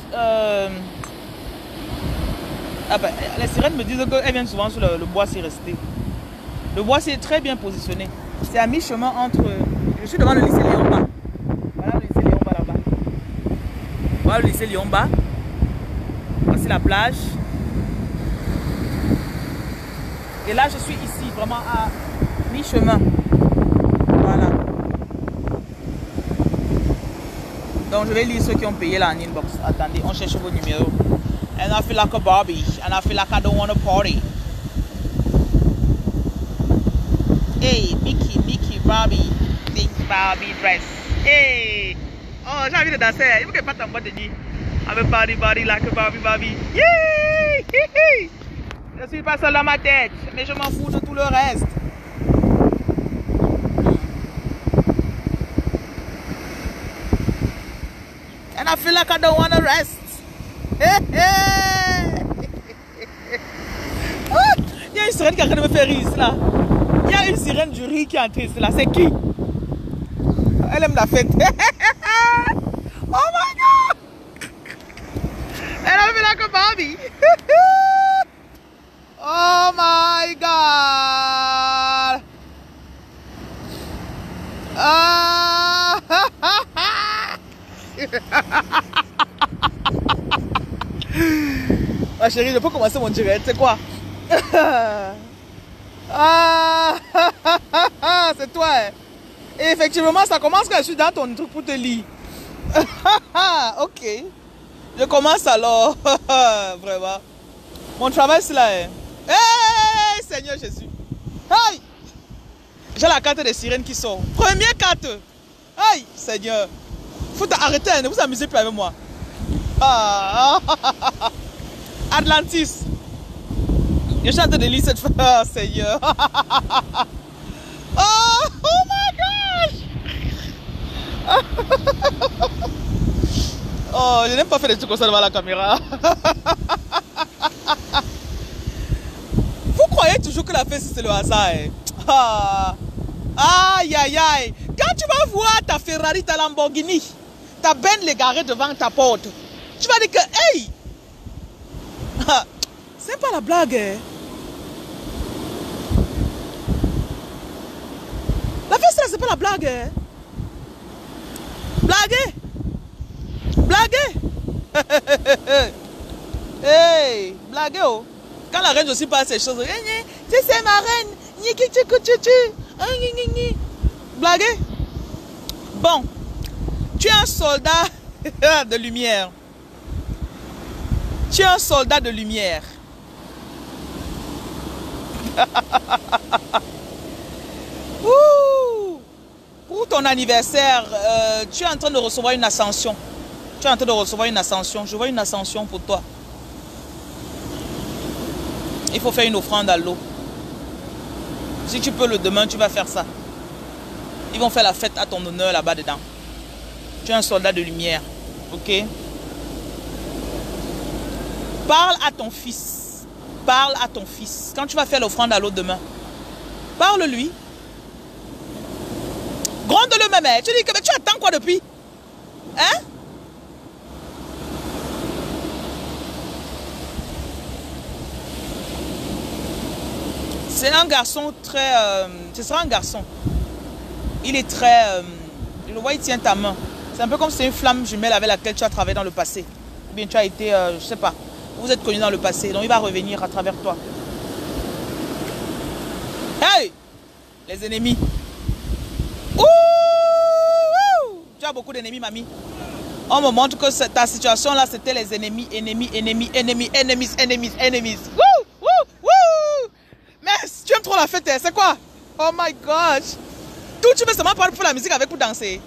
Ah ben, les sirènes me disent qu'elles viennent souvent sur le bois s'y rester. Le bois s'y est très bien positionné. C'est à mi-chemin entre... Je suis devant le lycée Léon. Voilà le lycée Léon. là-bas, le lycée Lyon-Bas. Voici la plage. Et là, je suis ici, vraiment à mi-chemin. Voilà. Donc, je vais lire ceux qui ont payé là en inbox. Attendez, on cherche vos numéros. And I feel like a Barbie. And I feel like I don't want to party. Hey, Mickey, Barbie. Think Barbie dress. Hey. Oh, j'ai envie de danser. Il faut que je parte en boîte de nuit. Avec Barbie, like a Barbie. Yeah! Je suis pas seul dans ma tête, mais je m'en fous de tout le reste. And I feel like I don't want to rest. Il y a une sirène qui est en train de me faire rire ici là. Il y a une sirène du riz qui est entrée ici là. C'est qui? Elle aime la fête. Oh my god! And I feel like a Barbie. Oh my god! Ah chérie, je peux commencer mon direct, c'est quoi? C'est toi. Hein? Et effectivement, ça commence quand je suis dans ton truc pour te lire. Ok. Je commence alors. Vraiment. Mon travail, c'est là. Hein? Hey, Seigneur Jésus. Hey! J'ai la carte des sirènes qui sort. Première carte. Hey, Seigneur. Faut arrêter, ne vous amusez plus avec moi. Atlantis. Je suis en train de lire cette fois, Seigneur. Oh my gosh. Oh, je n'aime pas faire des trucs comme ça devant la caméra. Vous croyez toujours que la fête c'est le hasard, hein? Aïe aïe aïe. Quand tu vas voir ta Ferrari, ta Lamborghini, ta Bentley garée devant ta porte, tu vas dire que hey, c'est pas la blague, hein? La fête c'est pas la blague, hein? Blaguer. Hey, blaguer oh. Quand la reine aussi passe ces choses, tu sais ma reine, blaguer. Bon, tu es un soldat de lumière. Tu es un soldat de lumière. Pour ton anniversaire, tu es en train de recevoir une ascension. Tu es en train de recevoir une ascension. Je vois une ascension pour toi. Il faut faire une offrande à l'eau. Si tu peux le demain, tu vas faire ça. Ils vont faire la fête à ton honneur là-bas dedans. Tu es un soldat de lumière. Ok? Parle à ton fils. Parle à ton fils. Quand tu vas faire l'offrande à l'eau demain, parle-lui. Gronde-le même. Tu dis que mais tu attends quoi depuis? Hein? C'est un garçon très... ce sera un garçon. Il est très... je le vois, il tient ta main. C'est un peu comme si c'est une flamme jumelle avec laquelle tu as travaillé dans le passé. Ou bien tu as été, je sais pas, vous êtes connu dans le passé. Donc il va revenir à travers toi. Hey! Les ennemis. Ouh! Tu as beaucoup d'ennemis, mamie. On me montre que ta situation là, c'était les ennemis. Wouh! Wouh! Wouh! Mais tu aimes trop la fête, c'est quoi? Oh my gosh! Tout tu veux seulement parler pour la musique avec pour danser.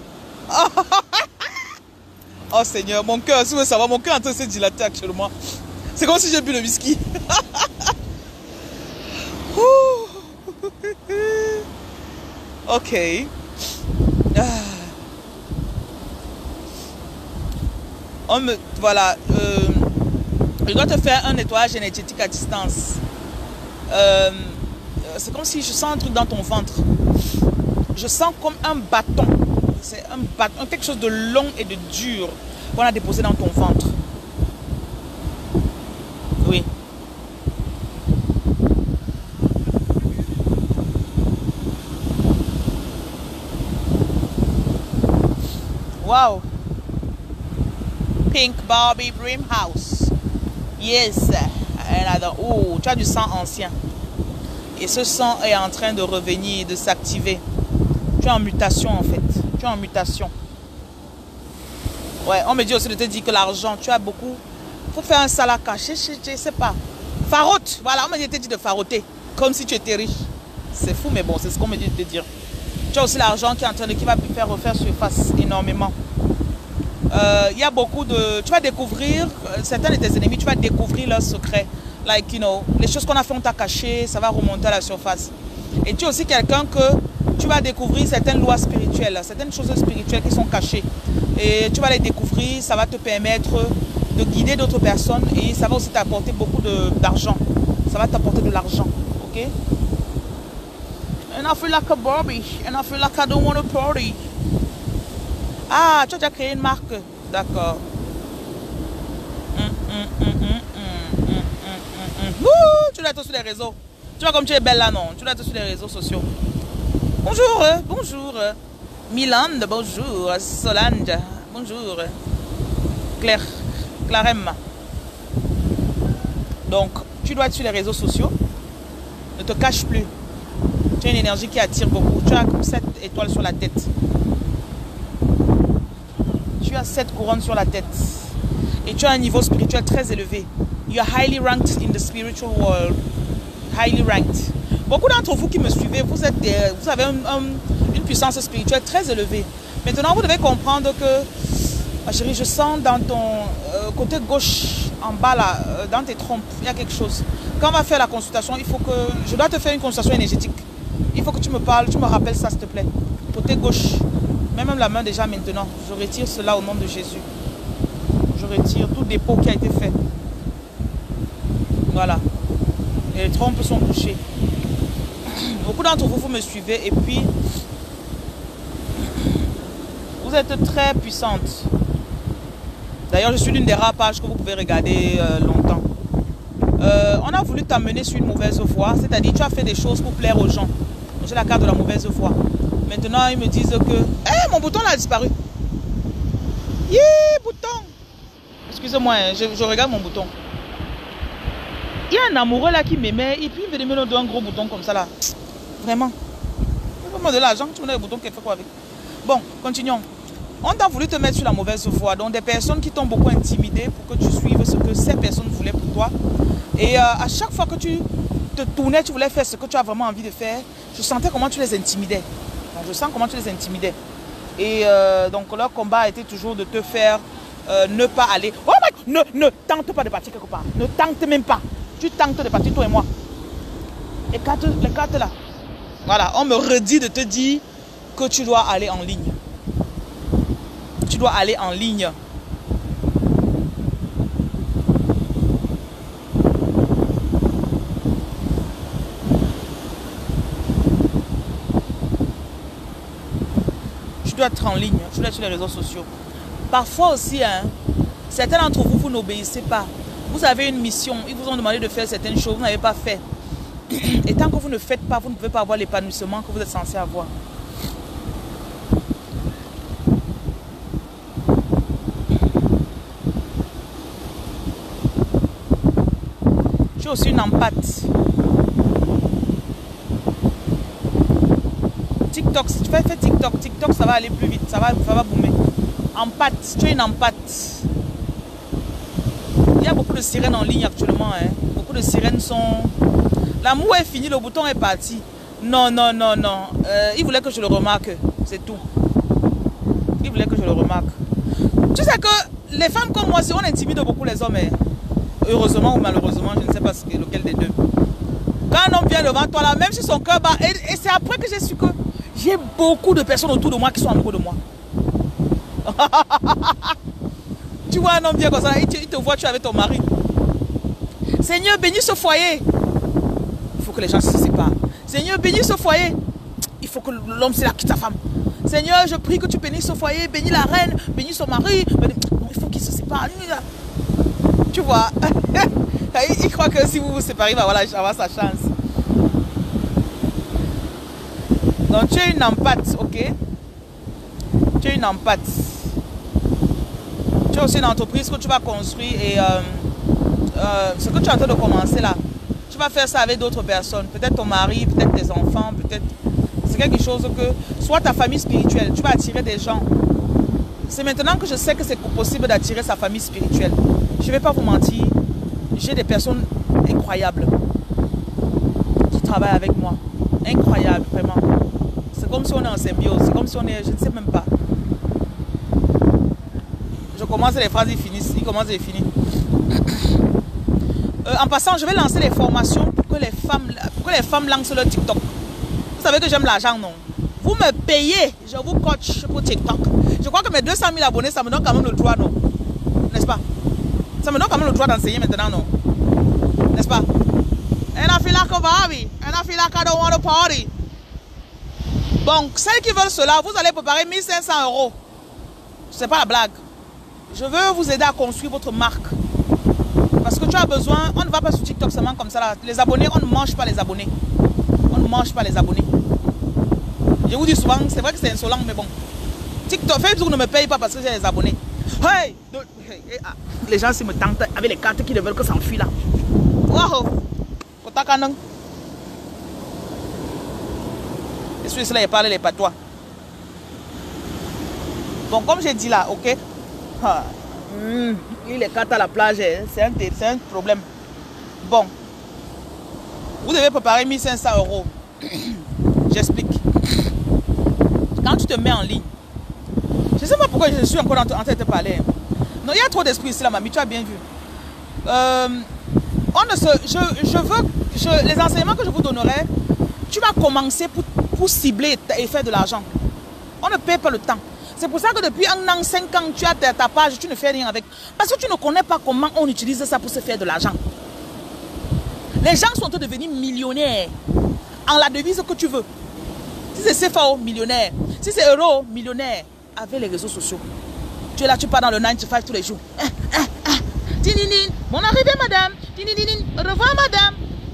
Oh Seigneur, mon cœur, si vous voulez savoir, mon cœur est en train de se dilater actuellement. C'est comme si j'ai bu le whisky. Ok. Voilà. Je dois te faire un nettoyage énergétique à distance. C'est comme si je sens un truc dans ton ventre. Je sens comme un bâton. C'est un bâton, quelque chose de long et de dur qu'on a déposé dans ton ventre. Oui. Waouh. Pink Barbie Dream House. Yes. Oh, tu as du sang ancien. Et ce sang est en train de revenir, de s'activer. Tu es en mutation en fait. Tu es en mutation. Ouais, on me dit aussi de te dire que l'argent, tu as beaucoup. Il faut faire un salaka. Je sais pas. Farote. Voilà, on me dit de te dire de faroter. Comme si tu étais riche. C'est fou, mais bon, c'est ce qu'on me dit de te dire. Tu as aussi l'argent qui est en train de, qui va faire refaire surface énormément. Il y a beaucoup de... Tu vas découvrir, certains de tes ennemis, tu vas découvrir leurs secrets. Like, you know, les choses qu'on a fait, on t'a caché, ça va remonter à la surface. Et tu es aussi quelqu'un que tu vas découvrir certaines lois spirituelles, certaines choses spirituelles qui sont cachées. Et tu vas les découvrir, ça va te permettre de guider d'autres personnes et ça va aussi t'apporter beaucoup d'argent. Ça va t'apporter de l'argent, ok? And I feel like a Barbie, and I feel like I don't want to party. Ah, tu as déjà créé une marque. D'accord. Tu dois être sur les réseaux. Tu vois comme tu es belle là, non? Tu dois être sur les réseaux sociaux. Bonjour, bonjour. Milande, bonjour. Solange, bonjour. Claire, Clarem. Donc, tu dois être sur les réseaux sociaux. Ne te cache plus. Tu as une énergie qui attire beaucoup. Tu as comme 7 étoiles sur la tête. Tu as 7 couronnes sur la tête. Et tu as un niveau spirituel très élevé. You are highly ranked in the spiritual world. Highly ranked. Beaucoup d'entre vous qui me suivez, vous avez une puissance spirituelle très élevée. Maintenant, vous devez comprendre que, ma chérie, je sens dans ton côté gauche, en bas là, dans tes trompes, il y a quelque chose. Quand on va faire la consultation, il faut que... Je dois te faire une consultation énergétique. Il faut que tu me parles, tu me rappelles ça, s'il te plaît. Côté gauche. Même la main déjà maintenant. Je retire cela au nom de Jésus. Je retire tout dépôt qui a été fait. Voilà. Et les trompes sont couchées. Beaucoup d'entre vous, vous me suivez et puis vous êtes très puissante. D'ailleurs, je suis l'une des rares pages que vous pouvez regarder longtemps. On a voulu t'amener sur une mauvaise voie, c'est-à-dire tu as fait des choses pour plaire aux gens. J'ai la carte de la mauvaise voie. Maintenant, ils me disent que... mon bouton là a disparu. Bouton. Excusez-moi, je regarde mon bouton. Il y a un amoureux là qui m'aimait et puis il veut me donner un gros bouton comme ça là. Vraiment. Tu me donnes de l'argent, tu me donnes le bouton qu'elle fait quoi avec? Bon, continuons. On t'a voulu te mettre sur la mauvaise voie. Donc des personnes qui t'ont beaucoup intimidé pour que tu suives ce que ces personnes voulaient pour toi. Et à chaque fois que tu te tournais, tu voulais faire ce que tu as vraiment envie de faire, je sentais comment tu les intimidais. Donc je sens comment tu les intimidais. Et donc leur combat était toujours de te faire ne pas aller. Oh my God, ne tente pas de partir quelque part. Ne tente même pas. Tu tentes de partir, toi et moi. Écarte les cartes là. Voilà, on me redit de te dire que tu dois aller en ligne. Tu dois aller en ligne. Tu dois être en ligne. Tu dois être sur les réseaux sociaux. Parfois aussi, hein, certains d'entre vous, vous n'obéissez pas. Vous avez une mission, ils vous ont demandé de faire certaines choses, vous n'avez pas fait. Et tant que vous ne faites pas, vous ne pouvez pas avoir l'épanouissement que vous êtes censé avoir. Je suis aussi une empathie. TikTok, si tu fais TikTok, TikTok ça va aller plus vite, ça va boomer. Empathie, tu es une empathie. Il y a beaucoup de sirènes en ligne actuellement. Hein. Beaucoup de sirènes sont... L'amour est fini, le bouton est parti. Non, non, non, non. Il voulait que je le remarque. C'est tout. Il voulait que je le remarque. Tu sais que les femmes comme moi, si on intimide beaucoup les hommes, hein, heureusement ou malheureusement, je ne sais pas lequel des deux. Quand un homme vient devant toi, là, même si son cœur bat, et c'est après que j'ai su que j'ai beaucoup de personnes autour de moi qui sont amoureux de moi. Tu vois un homme bien comme ça, il te voit, tu es avec ton mari. Seigneur, bénis ce foyer. Il faut que les gens se séparent. Seigneur, bénis ce foyer. Il faut que l'homme se la quitte sa femme. Seigneur, je prie que tu bénisses ce foyer, bénis la reine, bénis son mari. Il faut qu'il se sépare. Tu vois, il croit que si vous vous séparez, il va avoir sa chance. Donc tu es une empathie, ok? Tu es une empathie. Tu as aussi une entreprise que tu vas construire et ce que tu es en train de commencer là, tu vas faire ça avec d'autres personnes. Peut-être ton mari, peut-être tes enfants, peut-être... C'est quelque chose que... Soit ta famille spirituelle, tu vas attirer des gens. C'est maintenant que je sais que c'est possible d'attirer sa famille spirituelle. Je ne vais pas vous mentir, j'ai des personnes incroyables qui travaillent avec moi. Incroyables, vraiment. C'est comme si on est en symbiose, c'est comme si on est... Je ne sais même pas. Je commence les phrases, ils finissent. Ils commencent et ils finissent. En passant, je vais lancer les formations pour que les femmes lancent leur TikTok. Vous savez que j'aime l'argent, non? Vous me payez, je vous coach pour TikTok. Je crois que mes 200 000 abonnés, ça me donne quand même le droit, non? N'est-ce pas? Ça me donne quand même le droit d'enseigner maintenant, non? N'est-ce pas? And I feel like a Barbie. And I feel like I don't want to party. Donc, celles qui veulent cela, vous allez préparer 1500 €. C'est pas la blague. Je veux vous aider à construire votre marque. Parce que tu as besoin, on ne va pas sur TikTok seulement comme ça là. Les abonnés, on ne mange pas les abonnés. On ne mange pas les abonnés. Je vous dis souvent, c'est vrai que c'est insolent, mais bon. TikTok, Facebook ne me paye pas parce que j'ai des abonnés. Hey, les gens s'ils me tentent avec les cartes qui ne veulent que s'enfuir là. Wow. Et celui là, il parle les patois. Bon, comme j'ai dit là, ok. Il écarte à la plage, c'est un problème. Bon, vous devez préparer 1500 €. J'explique. Quand tu te mets en ligne, je ne sais pas pourquoi je suis encore en train de te parler. Non, il y a trop d'esprit ici, là, mamie, tu as bien vu. Les enseignements que je vous donnerai, tu vas commencer pour cibler et faire de l'argent. On ne paie pas le temps. C'est pour ça que depuis 1 an, 5 ans, tu as ta page, tu ne fais rien avec. Parce que tu ne connais pas comment on utilise ça pour se faire de l'argent. Les gens sont devenus millionnaires en la devise que tu veux. Si c'est CFA, millionnaire. Si c'est euro, millionnaire. Avec les réseaux sociaux. Tu es là, tu pars dans le 9 to 5 tous les jours. Mon arrivée, madame. Au revoir, madame.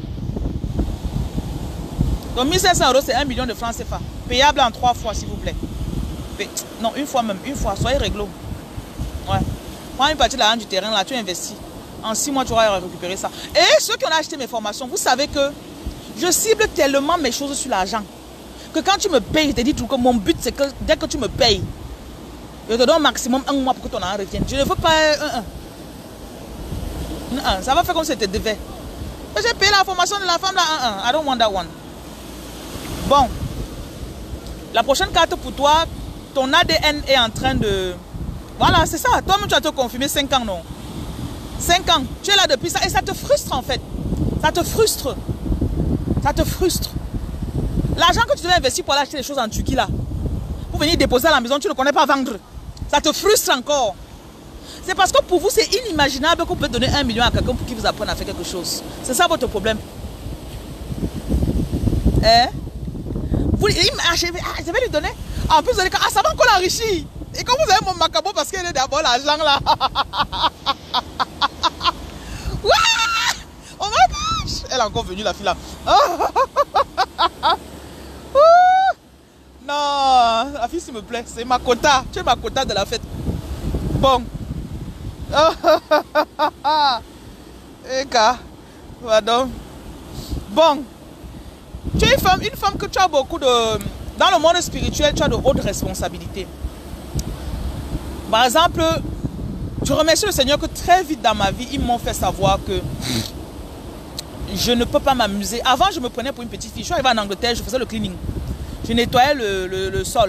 Donc 1500 €, c'est 1 million de francs CFA. Payable en 3 fois, s'il vous plaît. Non, une fois même, une fois, soyez réglo. Ouais. Prends une partie de l'argent du terrain, là, tu investis. En 6 mois, tu auras récupéré ça. Et ceux qui ont acheté mes formations, vous savez que je cible tellement mes choses sur l'argent. Que quand tu me payes, je te dis tout que mon but, c'est que dès que tu me payes, je te donne au maximum 1 mois pour que ton argent revienne. Je ne veux pas un. Ça va faire comme si c'était devait. J'ai payé la formation de la femme là, I don't want that one. Bon. La prochaine carte pour toi, ton ADN est en train de... Voilà, c'est ça. Toi-même, tu as te confirmé 5 ans, non? 5 ans. Tu es là depuis ça. Et ça te frustre, en fait. Ça te frustre. Ça te frustre. L'argent que tu devais investir pour aller acheter des choses en Turquie, là, pour venir déposer à la maison, tu ne connais pas vendre. Ça te frustre encore. C'est parce que pour vous, c'est inimaginable qu'on peut donner 1 million à quelqu'un pour qu'il vous apprenne à faire quelque chose. C'est ça votre problème. Hein? Je vais lui donner. En plus, vous allez dire, ça va encore l'enrichir. Et quand vous avez mon macabo, parce qu'il est d'abord l'argent là. Oh my gosh! Elle est encore venue, la fille là. Non, la fille, s'il me plaît, c'est ma quota. Tu es ma quota de la fête. Bon. Et gars, pardon. Bon. Tu es une femme que tu as beaucoup de... Dans le monde spirituel, tu as de hautes responsabilités. Par exemple, je remercie le Seigneur que très vite dans ma vie, ils m'ont fait savoir que je ne peux pas m'amuser. Avant, je me prenais pour une petite fille. Je suis arrivée en Angleterre, je faisais le cleaning. Je nettoyais le sol.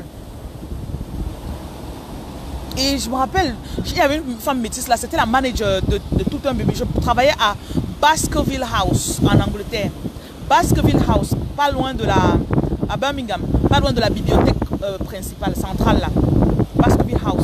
Et je me rappelle, il y avait une femme métisse là, c'était la manager de tout un bébé. Je travaillais à Baskerville House en Angleterre. Baskerville House, pas loin de à Birmingham, pas loin de la bibliothèque principale, centrale là. Baskerville House.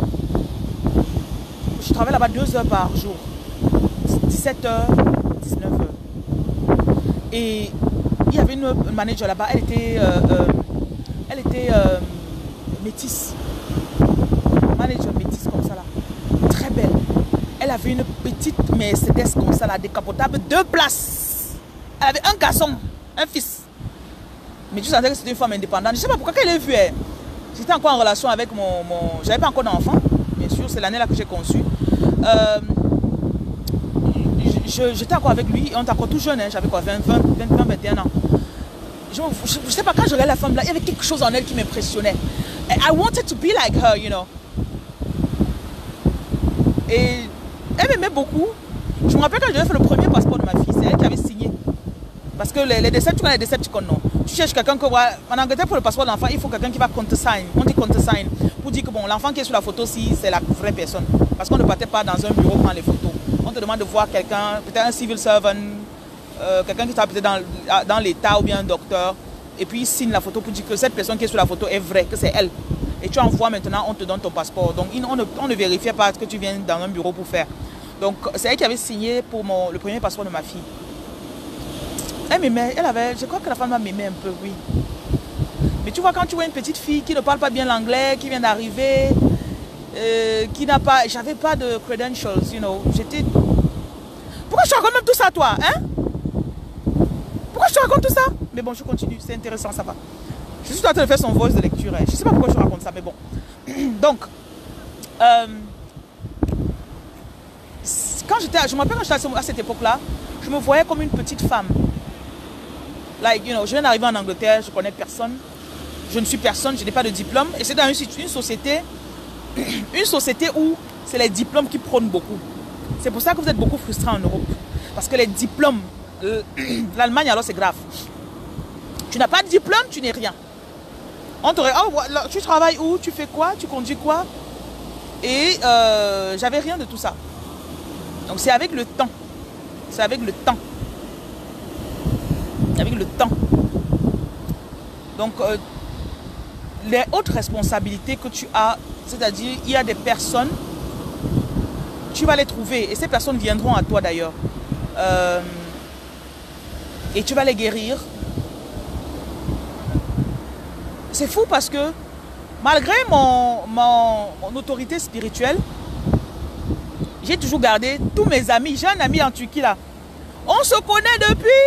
Je travaillais là-bas 2 heures par jour. 17h, 19h. Et il y avait une manager là-bas, elle était métisse. Manager métisse comme ça là. Très belle. Elle avait une petite Mercedes comme ça là, décapotable, 2 places. Elle avait un garçon, un fils. Mais tu sentais que c'était une femme indépendante. Je ne sais pas pourquoi, quand elle est vue, j'étais encore en relation avec mon... J'avais pas encore d'enfant, bien sûr. sûr, c'est l'année là que j'ai conçu. J'étais encore avec lui, on était encore tout jeune, hein, j'avais quoi, 21 ans. Je sais pas, quand je regardais la femme là, il y avait quelque chose en elle qui m'impressionnait. I wanted to be like her, you know. Et elle m'aimait beaucoup. Je me rappelle quand j'avais fait le premier passeport de ma fille, c'est elle qui avait signé. Parce que les décès, tu connais les décès, tu connais non. Tu cherches quelqu'un que, en Angleterre, pour le passeport de l'enfant, il faut quelqu'un qui va countersign. On dit countersign. Pour dire que bon, l'enfant qui est sur la photo, si c'est la vraie personne. Parce qu'on ne partait pas dans un bureau prendre les photos. On te demande de voir quelqu'un, peut-être un civil servant, quelqu'un qui travaille peut-être dans l'État ou bien un docteur. Et puis il signe la photo pour dire que cette personne qui est sur la photo est vraie, que c'est elle. Et tu envoies maintenant, on te donne ton passeport. Donc on ne vérifiait pas ce que tu viens dans un bureau pour faire. Donc c'est elle qui avait signé pour le premier passeport de ma fille. Elle m'aimait, je crois que la femme m'aimait un peu, oui. Mais tu vois, quand tu vois une petite fille qui ne parle pas bien l'anglais, qui vient d'arriver, qui n'a pas, j'avais pas de credentials, you know, j'étais... Pourquoi je te raconte même tout ça, toi, hein? Pourquoi je te raconte tout ça? Mais bon, je continue, c'est intéressant, ça va. Je suis en train de faire son voice de lecture, hein. Je ne sais pas pourquoi je te raconte ça, mais bon. Donc, je me rappelle quand j'étais à cette époque-là, je me voyais comme une petite femme. Like, you know, je viens d'arriver en Angleterre, je ne connais personne. Je ne suis personne, je n'ai pas de diplôme. Et c'est dans une société où c'est les diplômes qui prônent beaucoup. C'est pour ça que vous êtes beaucoup frustrés en Europe. Parce que les diplômes, l'Allemagne alors c'est grave. Tu n'as pas de diplôme, tu n'es rien. On te regarde, oh, tu travailles où, tu fais quoi, tu conduis quoi. Et j'avais rien de tout ça. Donc c'est avec le temps. C'est avec le temps. Avec le temps. Donc, les autres responsabilités que tu as, c'est-à-dire, il y a des personnes, tu vas les trouver, et ces personnes viendront à toi d'ailleurs. Et tu vas les guérir. C'est fou parce que, malgré mon autorité spirituelle, j'ai toujours gardé tous mes amis. J'ai un ami en Turquie là. On se connaît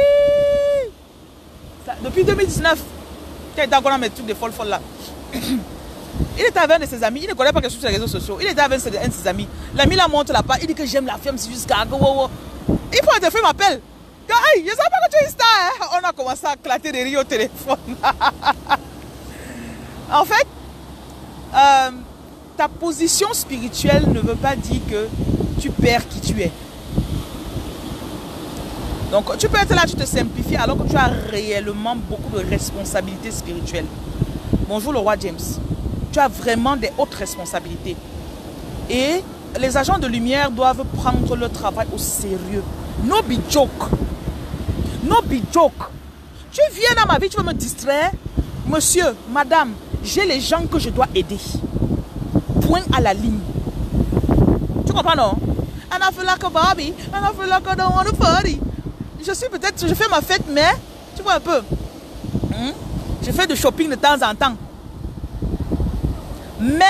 depuis 2019. Qui est encore dans mes trucs de folle là. Il était avec un de ses amis. Il ne connaît pas quelque chose sur les réseaux sociaux. Il était avec un de ses amis. L'ami là monte là-bas. Il dit que j'aime la femme jusqu'à... Il prend des filles, m'appelle. Hey, je ne sais pas que tu es star. Hein? On a commencé à éclater des rires au téléphone. En fait, ta position spirituelle ne veut pas dire que tu perds qui tu es. Donc, tu peux être là, tu te simplifies alors que tu as réellement beaucoup de responsabilités spirituelles. Bonjour le roi James. Tu as vraiment des hautes responsabilités. Et les agents de lumière doivent prendre leur travail au sérieux. No be joke. No be joke. Tu viens dans ma vie, tu veux me distraire. Monsieur, madame, j'ai les gens que je dois aider. Point à la ligne. Tu comprends, non? And I feel like a Barbie. And I feel like I don't want to party. Je fais ma fête, mais, tu vois un peu, je fais du shopping de temps en temps. Mais,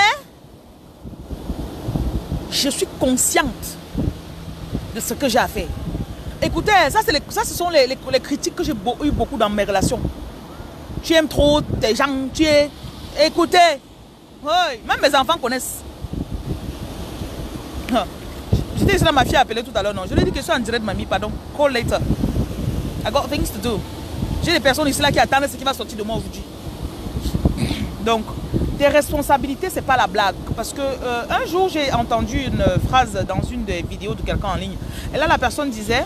je suis consciente de ce que j'ai à faire. Écoutez, ce sont les critiques que j'ai eu beaucoup dans mes relations. Tu aimes trop tes gens, Écoutez, oui, même mes enfants connaissent. J'étais ici là, ma fille a appelé tout à l'heure, non. Je lui ai dit que je suis en direct, mamie, pardon. Call later. I got things to do. J'ai des personnes ici là qui attendent ce qui va sortir de moi aujourd'hui. Donc, tes responsabilités, c'est pas la blague. Parce que un jour, j'ai entendu une phrase dans une des vidéos de quelqu'un en ligne. Et là, la personne disait,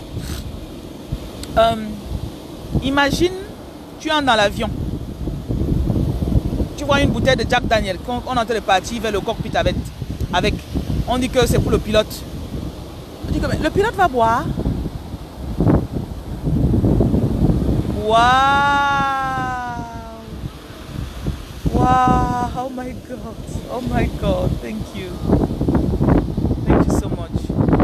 imagine, tu entres dans l'avion. Tu vois une bouteille de Jack Daniel. On est en train de partir vers le cockpit avec. On dit que c'est pour le pilote. On dit que le pilote va boire. Wow. Wow. Oh my God. Oh my God. Thank you. Thank you so much.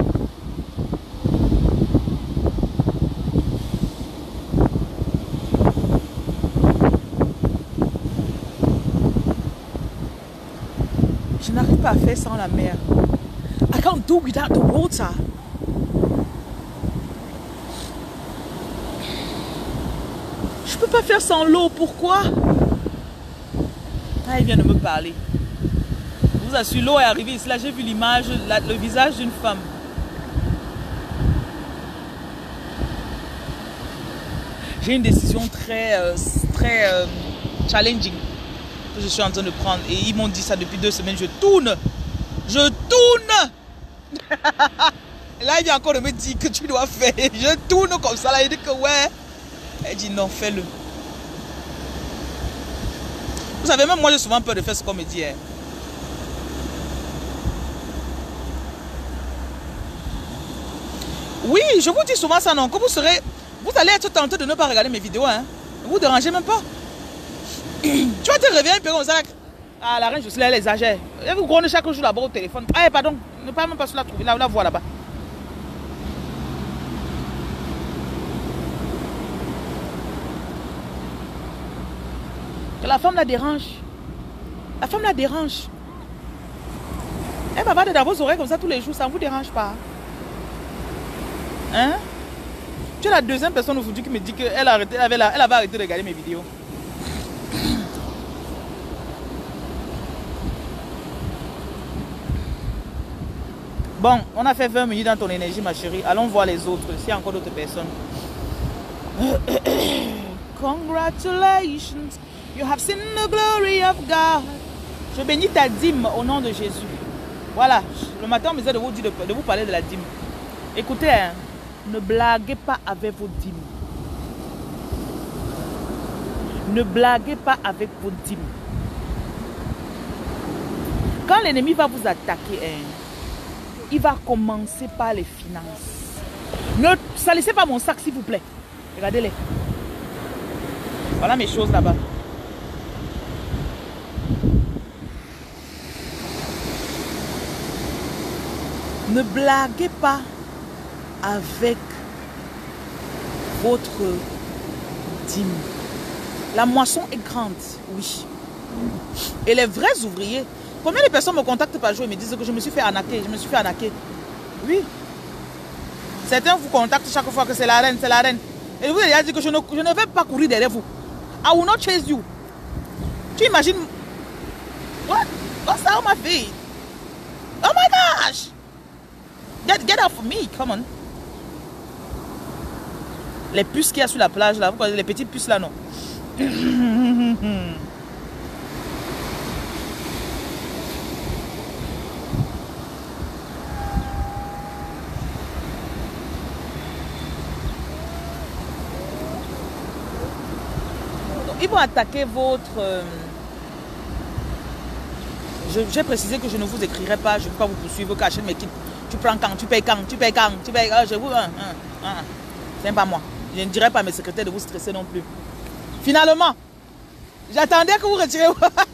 Je n'arrive pas à faire sans la mer. I can't do without the water. Je peux pas faire sans l'eau. Pourquoi? Ah, il vient de me parler. vous assure, l'eau est arrivée ici. Là, j'ai vu l'image, le visage d'une femme. J'ai une décision très challenging que je suis en train de prendre. Et ils m'ont dit ça depuis 2 semaines. Je tourne. Je tourne. Et là, il vient encore de me dire que tu dois faire. Je tourne comme ça. Là, il dit que ouais. Elle dit non, fais-le. Vous savez, même moi, j'ai souvent peur de faire ce qu'on me dit. Hein. Oui, je vous dis souvent ça, non. Que vous allez être tenté de ne pas regarder mes vidéos. Hein. Ne vous dérangez même pas. Tu vas te réveiller un peu comme ça. Là. Ah, la reine, je sais, elle exagère. Elle vous gronde chaque jour là-bas au téléphone. Ah, pardon, ne pas même pas se la trouver. Là, la voix là-bas. Que la femme la dérange. La femme la dérange. Elle va avoir dans vos oreilles comme ça tous les jours. Ça ne vous dérange pas. Hein? Tu es la deuxième personne aujourd'hui qui me dit qu'elle avait arrêté de regarder mes vidéos. Bon, on a fait 20 minutes dans ton énergie, ma chérie. Allons voir les autres, s'il y a encore d'autres personnes. Congratulations, you have seen the glory of God. Je bénis ta dîme au nom de Jésus. Voilà, le matin on me disait de vous parler de la dîme. Écoutez, hein, ne blaguez pas avec vos dîmes. Ne blaguez pas avec vos dîmes. Quand l'ennemi va vous attaquer, hein, il va commencer par les finances. Ne salissez pas mon sac, s'il vous plaît. Regardez-les. Voilà mes choses là-bas. Ne blaguez pas avec votre dîme. La moisson est grande, oui. Et les vrais ouvriers, combien de personnes me contactent par jour et me disent que je me suis fait arnaquer, je me suis fait arnaquer. Oui. Certains vous contactent chaque fois que c'est la reine, c'est la reine. Et je vous ai dit que je ne vais pas courir derrière vous. I will not chase you. Tu imagines? What? What's that on my feet? Oh my gosh! Get off of me, come on. Les puces qu'il y a sur la plage là, vous connaissez les petites puces là, non? Ils vont attaquer votre... J'ai précisé que je ne vous écrirai pas, je ne vais pas vous poursuivre, cacher mes kits. Tu prends quand, tu payes quand, tu payes quand, tu payes... je vous... c'est pas moi. Je ne dirai pas à mes secrétaires de vous stresser non plus. Finalement, j'attendais que vous retirez.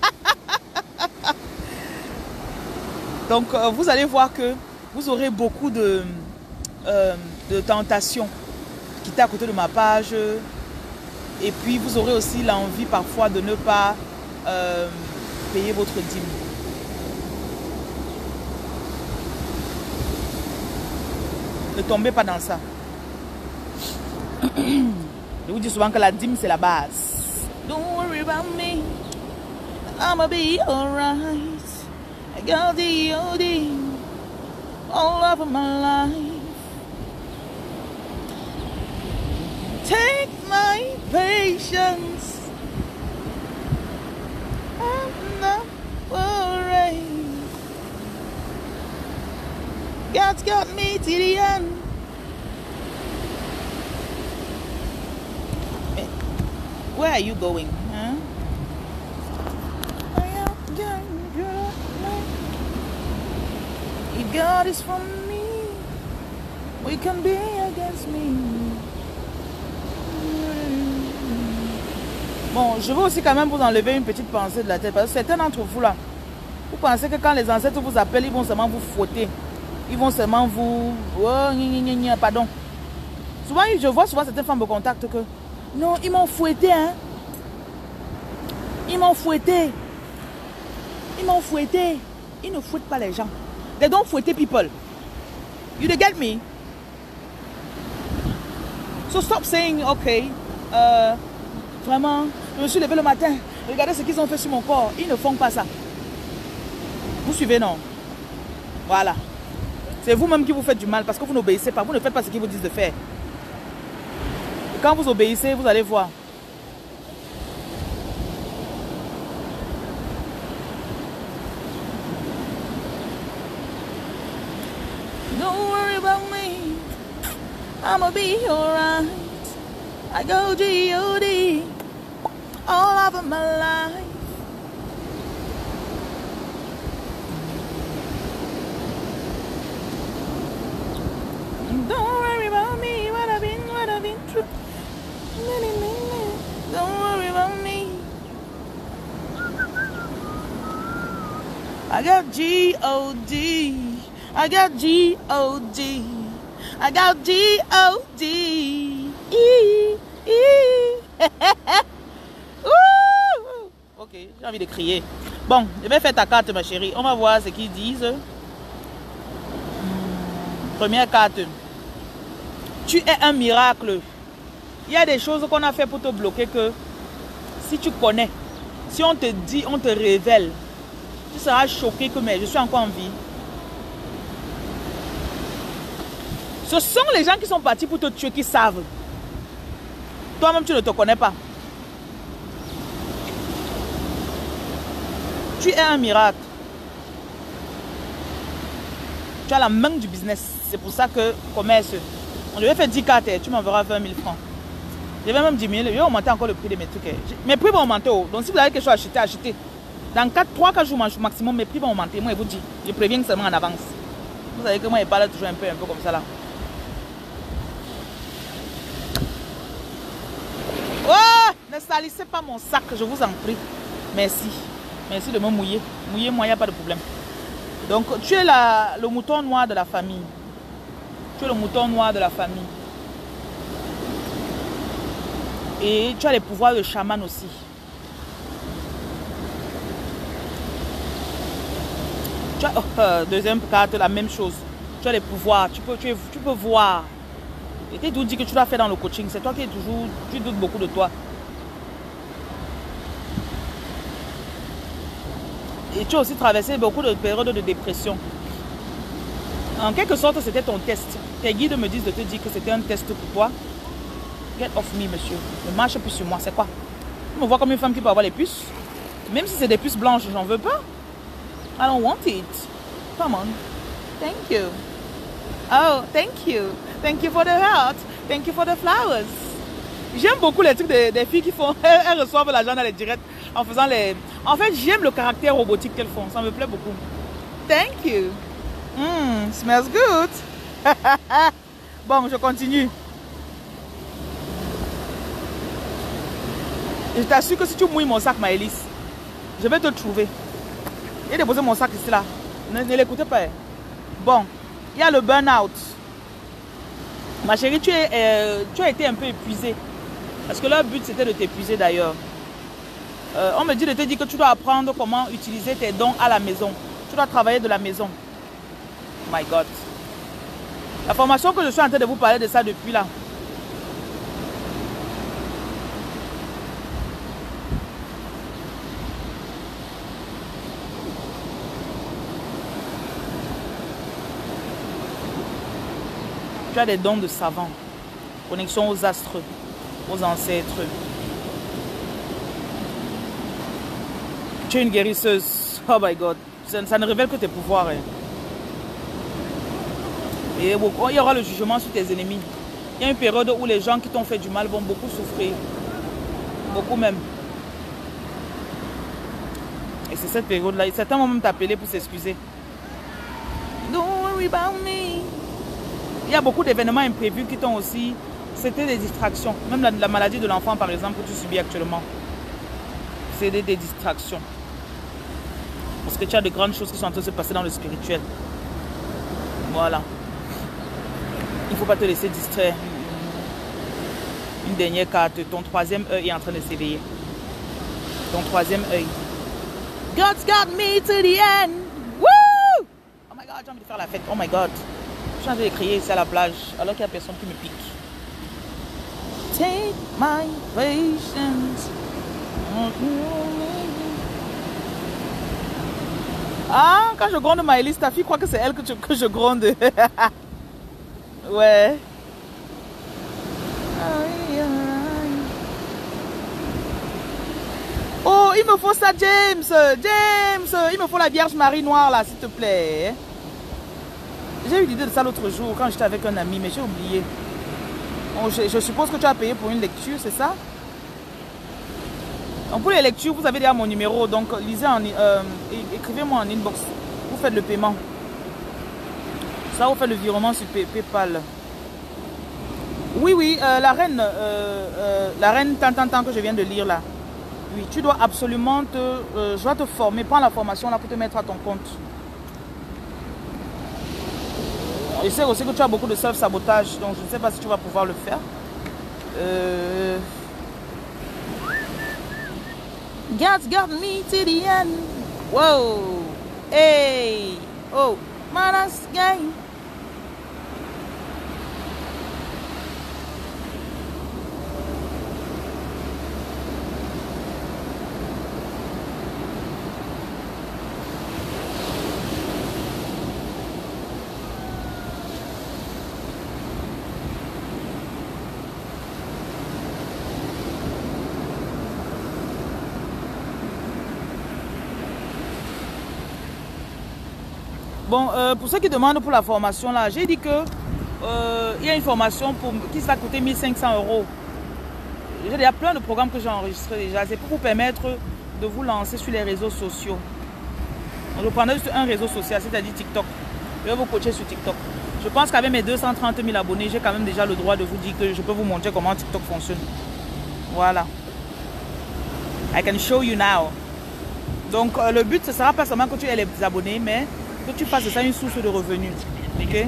Donc, vous allez voir que vous aurez beaucoup de tentations qui étaient à côté de ma page. Et puis, vous aurez aussi l'envie parfois de ne pas payer votre dîme. Ne tombez pas dans ça. Je vous dis souvent que la dîme, c'est la base. Don't worry about me. I'ma be alright. I got the OD all over my life. Take my patience. I'm not worried. God's got me to the end. Where are you going? Huh? If God is from me, we can be against me. Bon, je veux aussi quand même vous enlever une petite pensée de la tête. Parce que certains d'entre vous là, vous pensez que quand les ancêtres vous appellent, ils vont seulement vous fouetter. Ils vont seulement vous... Oh, pardon. Souvent, je vois souvent certaines femmes me contactent que... Non, ils m'ont fouetté, hein. Ils m'ont fouetté. Ils m'ont fouetté. Ils ne fouettent pas les gens. They don't fouetter people. You get me? So stop saying, ok, vraiment, je me suis levé le matin. Regardez ce qu'ils ont fait sur mon corps. Ils ne font pas ça. Vous suivez, non? Voilà. C'est vous-même qui vous faites du mal parce que vous n'obéissez pas. Vous ne faites pas ce qu'ils vous disent de faire. Et quand vous obéissez, vous allez voir. Don't worry about me. I'ma be alright. I go G.O.D. all over my life. Don't worry about me, what I've been through. Don't worry about me. I got G.O.D. I got G.O.D. I got G.O.D. Ok, j'ai envie de crier. Bon, je vais faire ta carte, ma chérie. On va voir ce qu'ils disent. Première carte. Tu es un miracle. Il y a des choses qu'on a fait pour te bloquer que si tu connais, si on te dit, on te révèle, tu seras choqué que mais je suis encore en vie. Ce sont les gens qui sont partis pour te tuer qui savent. Toi-même, tu ne te connais pas. Tu es un miracle. Tu as la main du business. C'est pour ça que commerce. Je vais faire 10 cartes et tu m'enverras 20 000 francs. Je vais même diminuer. Je vais augmenter encore le prix de mes trucs. Mes prix vont augmenter. Donc si vous avez quelque chose à acheter, achetez. Dans 3-4 jours maximum, mes prix vont augmenter. Moi, je vous dis. Je préviens seulement en avance. Vous savez que moi, je parle toujours un peu comme ça là. Oh, ne salissez pas mon sac, je vous en prie. Merci. Merci de me mouiller. Mouillez-moi, il n'y a pas de problème. Donc, tu es le mouton noir de la famille. Tu es le mouton noir de la famille. Et tu as les pouvoirs de chaman aussi. Tu as, deuxième carte, la même chose. Tu as les pouvoirs. Tu peux voir. Et tu dis que tu l'as fait dans le coaching. C'est toi qui es toujours... Tu doutes beaucoup de toi. Et tu as aussi traversé beaucoup de périodes de dépression. En quelque sorte, c'était ton test. Tes guides me disent de te dire que c'était un test pour toi. Get off me, monsieur. Ne marche plus sur moi. C'est quoi? Tu me vois comme une femme qui peut avoir les puces. Même si c'est des puces blanches, j'en veux pas. I don't want it. Come on. Thank you. Oh, thank you. Thank you for the heart. Thank you for the flowers. J'aime beaucoup les trucs des filles qui font... Elles reçoivent l'argent dans les directs en faisant les... En fait, j'aime le caractère robotique qu'elles font. Ça me plaît beaucoup. Thank you. Smells good. Bon, je continue. Je t'assure que si tu mouilles mon sac, Maëlys, je vais te trouver. J'ai déposé mon sac ici là. Ne l'écoutez pas. Bon, il y a le burn-out. Ma chérie, tu as été un peu épuisée. Parce que leur but, c'était de t'épuiser d'ailleurs. On me dit de te dire que tu dois apprendre comment utiliser tes dons à la maison. Tu dois travailler de la maison. Oh my God. La formation que je suis en train de vous parler de ça depuis là. Tu as des dons de savant. Connexion aux astres, aux ancêtres. Tu es une guérisseuse. Oh my God. Ça ne révèle que tes pouvoirs. Hein. Et il y aura le jugement sur tes ennemis. Il y a une période où les gens qui t'ont fait du mal vont beaucoup souffrir. Beaucoup même. Et c'est cette période-là. Certains vont même t'appeler pour s'excuser. Don't worry about me. Il y a beaucoup d'événements imprévus qui t'ont aussi... C'était des distractions. Même la maladie de l'enfant, par exemple, que tu subis actuellement. C'est des distractions. Parce que tu as de grandes choses qui sont en train de se passer dans le spirituel. Voilà. Il ne faut pas te laisser distraire. Une dernière carte. Ton troisième œil est en train de s'éveiller. Ton troisième œil. God's got me to the end. Woo! Oh my God, j'ai envie de faire la fête. Oh my God. Je suis en train de crier ici à la plage alors qu'il n'y a personne qui me pique. Take my patience. Ah, quand je gronde Maëlys, ta fille croit que c'est elle que je gronde. Ouais. Oh, il me faut ça, James. James, il me faut la Vierge Marie noire, là, s'il te plaît. J'ai eu l'idée de ça l'autre jour, quand j'étais avec un ami, mais j'ai oublié. Bon, je suppose que tu as payé pour une lecture, c'est ça? Donc, pour les lectures, vous avez déjà mon numéro. Donc, lisez écrivez-moi en inbox. Vous faites le paiement. Ça, vous faites le virement sur PayPal. Oui, oui, la reine tant que je viens de lire là. Oui, tu dois absolument je dois te former. Prends la formation là pour te mettre à ton compte. Je sais aussi que tu as beaucoup de self-sabotage, donc je ne sais pas si tu vas pouvoir le faire. God's got me to the end. Wow. Hey. Oh. Manas gang. Bon, pour ceux qui demandent pour la formation là, j'ai dit que il y a une formation qui va coûter 1500 €. J'ai déjà plein de programmes que j'ai enregistrés déjà. C'est pour vous permettre de vous lancer sur les réseaux sociaux. Donc, je prendrai juste un réseau social, c'est-à-dire TikTok. Je vais vous coacher sur TikTok. Je pense qu'avec mes 230 000 abonnés, j'ai quand même déjà le droit de vous dire que je peux vous montrer comment TikTok fonctionne. Voilà. I can show you now. Donc, le but, ce sera pas seulement que tu aies les abonnés, mais que tu fasses ça une source de revenus. Ok?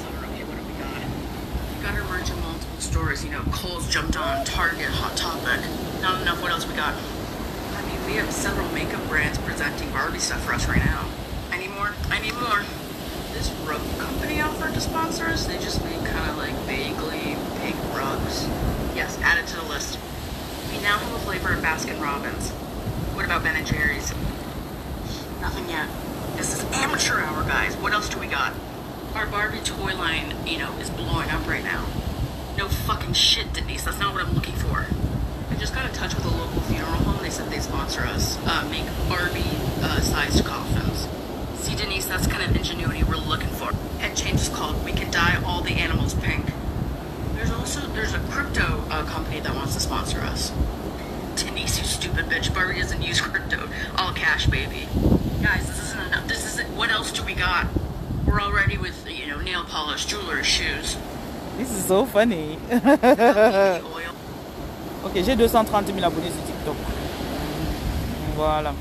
Stores, you know, Kohl's jumped on, Target, Hot Topic. Not enough. What else we got? I mean, we have several makeup brands presenting Barbie stuff for us right now. I need more. I need more. This rug company offered to sponsor us. They just make kind of like vaguely pink rugs. Yes, add it to the list. We now have a flavor of Baskin Robbins. What about Ben & Jerry's? Nothing yet. This is amateur hour, guys. What else do we got? Our Barbie toy line, you know, is blowing up right now. No fucking shit, Denise. That's not what I'm looking for. I just got in touch with a local funeral home. They said they sponsor us. Make Barbie-sized coffins. See, Denise, that's kind of ingenuity we're looking for. Head change is called We Can Dye All the Animals Pink. There's a crypto company that wants to sponsor us. Denise, you stupid bitch. Barbie doesn't use crypto. All cash, baby. Guys, this isn't enough. This isn't. What else do we got? We're already with, you know, nail polish, jewelry, shoes. This is so funny. Ok, j'ai 230 000 abonnés sur TikTok. Voilà.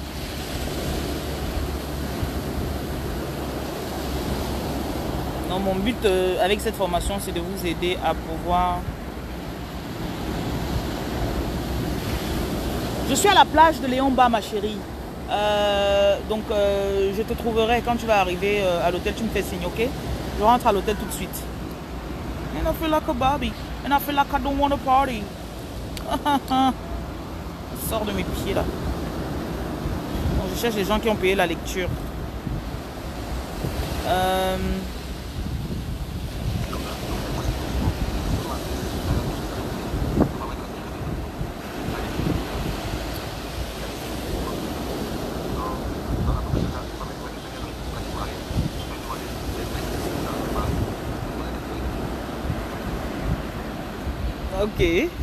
Donc mon but avec cette formation, c'est de vous aider à pouvoir... Je suis à la plage de Léon-Bas, ma chérie. Donc je te trouverai quand tu vas arriver à l'hôtel, tu me fais signe, ok? Je rentre à l'hôtel tout de suite. And I feel like a Barbie. And I feel like I don't want to party. Sors de mes pieds là. Bon, je cherche les gens qui ont payé la lecture. Ok.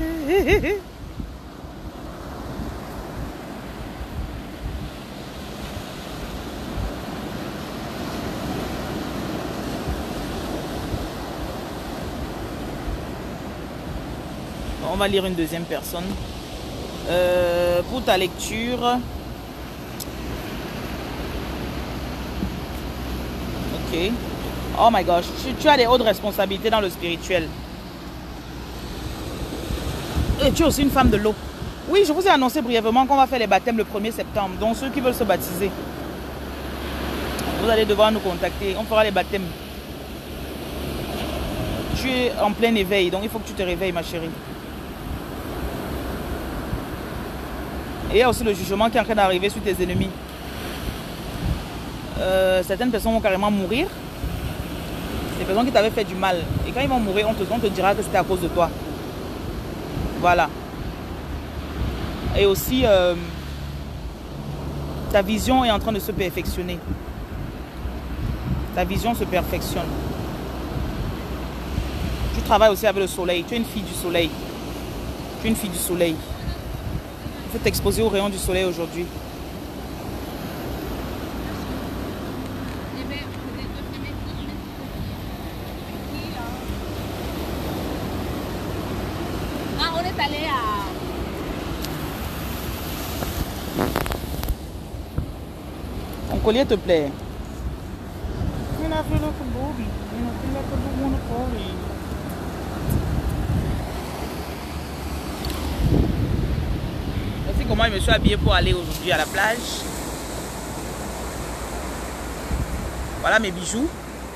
On va lire une deuxième personne. Pour ta lecture. Ok. Oh my gosh. Tu as des hautes responsabilités dans le spirituel. Et tu es aussi une femme de l'eau. Oui, je vous ai annoncé brièvement qu'on va faire les baptêmes le 1er septembre. Donc ceux qui veulent se baptiser, vous allez devoir nous contacter. On fera les baptêmes. Tu es en plein éveil, donc il faut que tu te réveilles, ma chérie. Et il y a aussi le jugement qui est en train d'arriver sur tes ennemis. certaines personnes vont carrément mourir. Des personnes qui t'avaient fait du mal. Et quand ils vont mourir, on te dira que c'était à cause de toi. Voilà. Et aussi, ta vision est en train de se perfectionner. Ta vision se perfectionne. Tu travailles aussi avec le soleil. Tu es une fille du soleil. Tu es une fille du soleil. Il faut t'exposer aux rayons du soleil aujourd'hui. On est allé à... Ton collier te plaît? Voici comment je me suis habillée pour aller aujourd'hui à la plage. Voilà mes bijoux.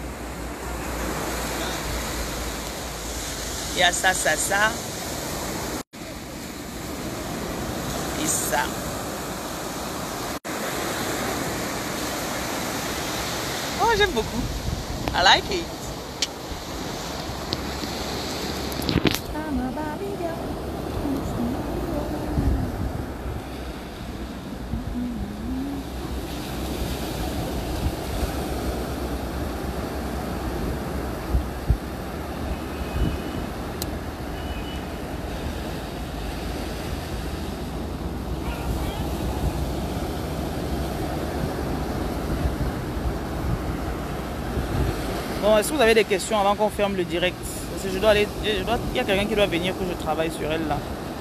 Il y a ça, ça, ça. Et ça. Oh, j'aime beaucoup. I like it. Bon, est-ce que vous avez des questions avant qu'on ferme le direct? Parce que il y a quelqu'un qui doit venir que je travaille sur elle là.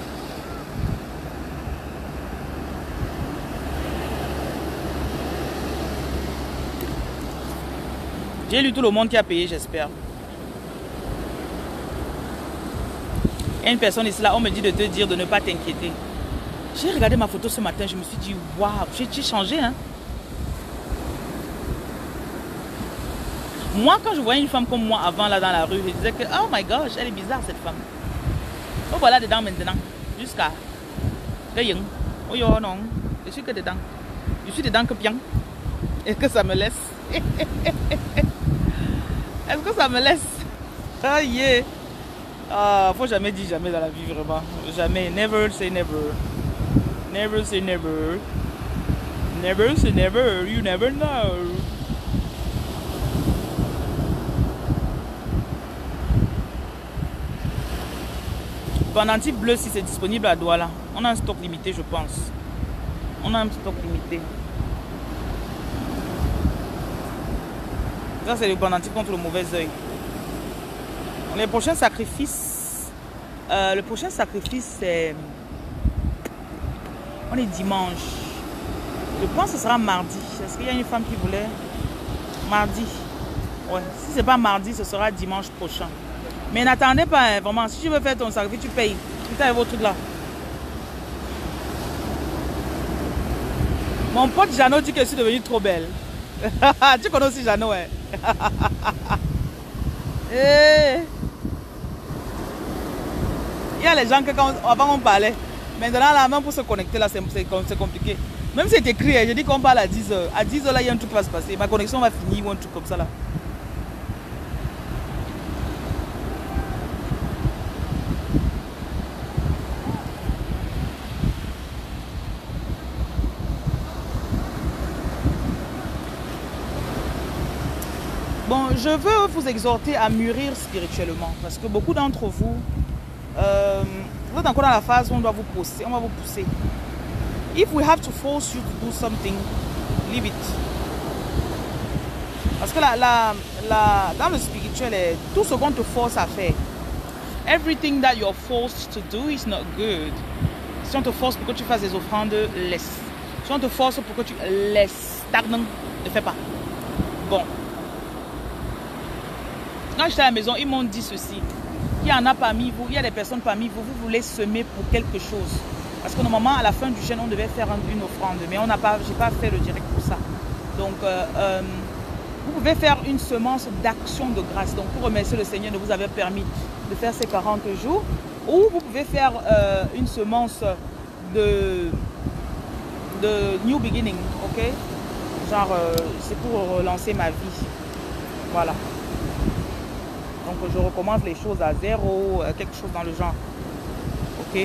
J'ai lu tout le monde qui a payé, j'espère. Il y a une personne ici là, on me dit de te dire de ne pas t'inquiéter. J'ai regardé ma photo ce matin, je me suis dit, waouh, j'ai changé, hein. Moi, quand je voyais une femme comme moi avant, là, dans la rue, je disais que, oh my gosh, elle est bizarre, cette femme. Oh, voilà dedans maintenant. Jusqu'à... Oh, yo, non. Je suis que dedans. Je suis dedans que bien. Est-ce que ça me laisse? Est-ce que ça me laisse? Ah, yeah. Ah, faut jamais dire jamais dans la vie, vraiment. Jamais. Never say never. Never say never. Never say never. You never know. Pendentif bleu, si c'est disponible à Douala. On a un stock limité, je pense. On a un stock limité. Ça, c'est le pendentif contre le mauvais œil. Les prochains sacrifices. Le prochain sacrifice, c'est... On est dimanche. Je pense que ce sera mardi. Est-ce qu'il y a une femme qui voulait? Mardi. Ouais. Si c'est pas mardi, ce sera dimanche prochain. Mais n'attendez pas, hein, vraiment. Si tu veux faire ton sacrifice, tu payes. Putain, il vaut tout là. Mon pote Jeannot dit que je suis devenue trop belle. Tu connais aussi Jeannot, hein? Hey. Il y a les gens que quand avant on parlait. Maintenant, là, même pour se connecter, là, c'est compliqué. Même si c'est écrit, hein, je dis qu'on parle à 10 h. À 10 h, là, il y a un truc qui va se passer. Ma connexion va finir ou un truc comme ça, là. Bon, je veux vous exhorter à mûrir spirituellement parce que beaucoup d'entre vous, vous êtes encore dans la phase où on doit vous pousser, on va vous pousser. If we have to force you to do something, leave it. Parce que dans le spirituel, tout ce qu'on te force à faire, everything that you're forced to do is not good. Si on te force pour que tu fasses des offrandes, laisse. Si on te force pour que tu laisses, stagnant, ne fais pas. Bon. Quand j'étais à la maison, ils m'ont dit ceci. Il y en a parmi vous, il y a des personnes parmi vous, vous voulez semer pour quelque chose. Parce que normalement, à la fin du jeûne, on devait faire une offrande. Mais je n'ai pas fait le direct pour ça. Donc, vous pouvez faire une semence d'action de grâce. Donc, pour remercier le Seigneur de vous avoir permis de faire ces 40 jours. Ou vous pouvez faire une semence de new beginning. Ok? Genre, c'est pour relancer ma vie. Voilà. Donc, je recommence les choses à zéro, quelque chose dans le genre. Ok?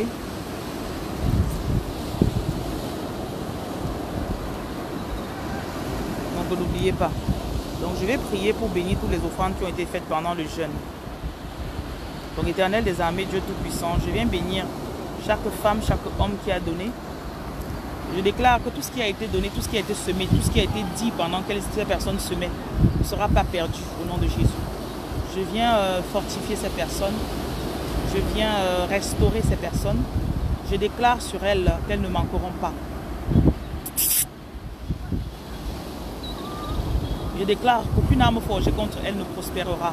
Donc, n'oubliez pas. Donc, je vais prier pour bénir toutes les offrandes qui ont été faites pendant le jeûne. Donc, Éternel des armées, Dieu Tout-Puissant, je viens bénir chaque femme, chaque homme qui a donné. Je déclare que tout ce qui a été donné, tout ce qui a été semé, tout ce qui a été dit pendant que ces personnes semaient ne sera pas perdu au nom de Jésus. Je viens fortifier ces personnes. Je viens restaurer ces personnes. Je déclare sur elles qu'elles ne manqueront pas. Je déclare qu'aucune arme forgée contre elles ne prospérera.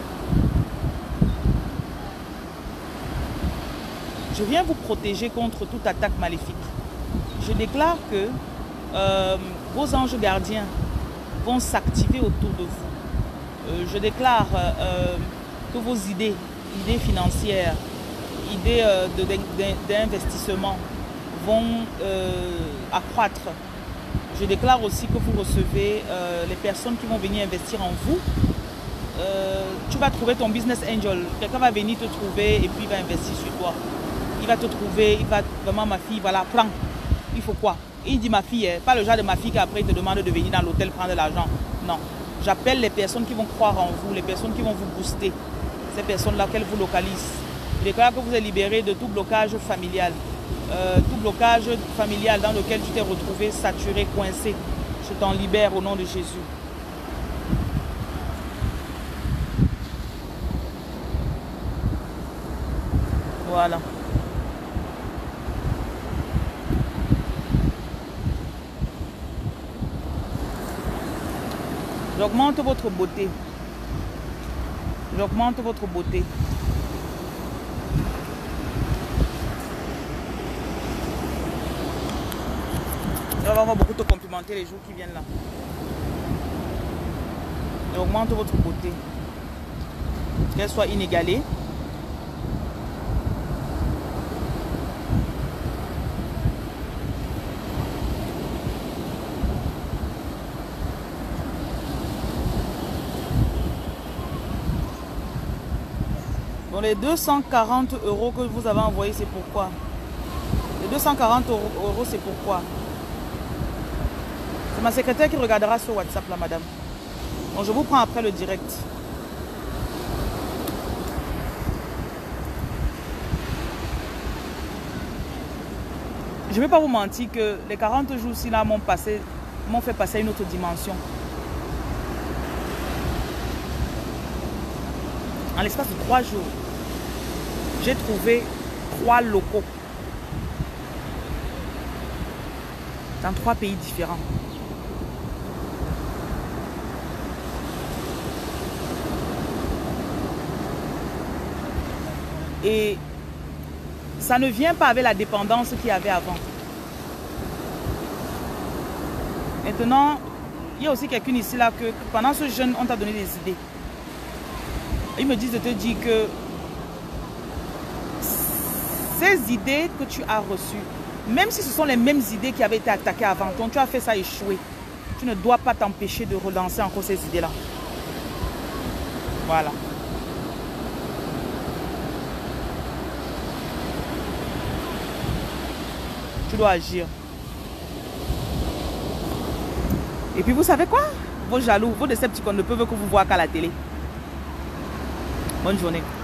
Je viens vous protéger contre toute attaque maléfique. Je déclare que vos anges gardiens vont s'activer autour de vous. Je déclare que vos idées financières, idées d'investissement vont accroître. Je déclare aussi que vous recevez les personnes qui vont venir investir en vous. Tu vas trouver ton business angel. Quelqu'un va venir te trouver et puis il va investir sur toi. Il va te trouver, il va vraiment, ma fille, voilà, prends. Il faut quoi? Il dit ma fille, pas le genre de ma fille qui après te demande de venir dans l'hôtel prendre de l'argent. Non. J'appelle les personnes qui vont croire en vous, les personnes qui vont vous booster. Ces personnes-là qu'elles vous localisent. Je déclare que vous êtes libéré de tout blocage familial. Tout blocage familial dans lequel tu t'es retrouvé saturé, coincé. Je t'en libère au nom de Jésus. Voilà. J'augmente votre beauté. J'augmente votre beauté. On va beaucoup te complimenter les jours qui viennent là. J'augmente votre beauté. Qu'elle soit inégalée. Bon, les 240 € que vous avez envoyés, c'est pourquoi? Les 240 €, c'est pourquoi? C'est ma secrétaire qui regardera sur WhatsApp là, madame. Bon, je vous prends après le direct. Je ne vais pas vous mentir que les 40 jours-ci là m'ont fait passer à une autre dimension. En l'espace de 3 jours, j'ai trouvé 3 locaux dans 3 pays différents. Et ça ne vient pas avec la dépendance qu'il y avait avant. Maintenant, il y a aussi quelqu'un ici là que pendant ce jeûne, on t'a donné des idées. Ils me disent de te dire que ces idées que tu as reçues, même si ce sont les mêmes idées qui avaient été attaquées avant, donc tu as fait ça échouer, tu ne dois pas t'empêcher de relancer encore ces idées-là. Voilà. Tu dois agir. Et puis vous savez quoi? Vos jaloux, vos décepticons ne peuvent que vous voir qu'à la télé. Bonne journée.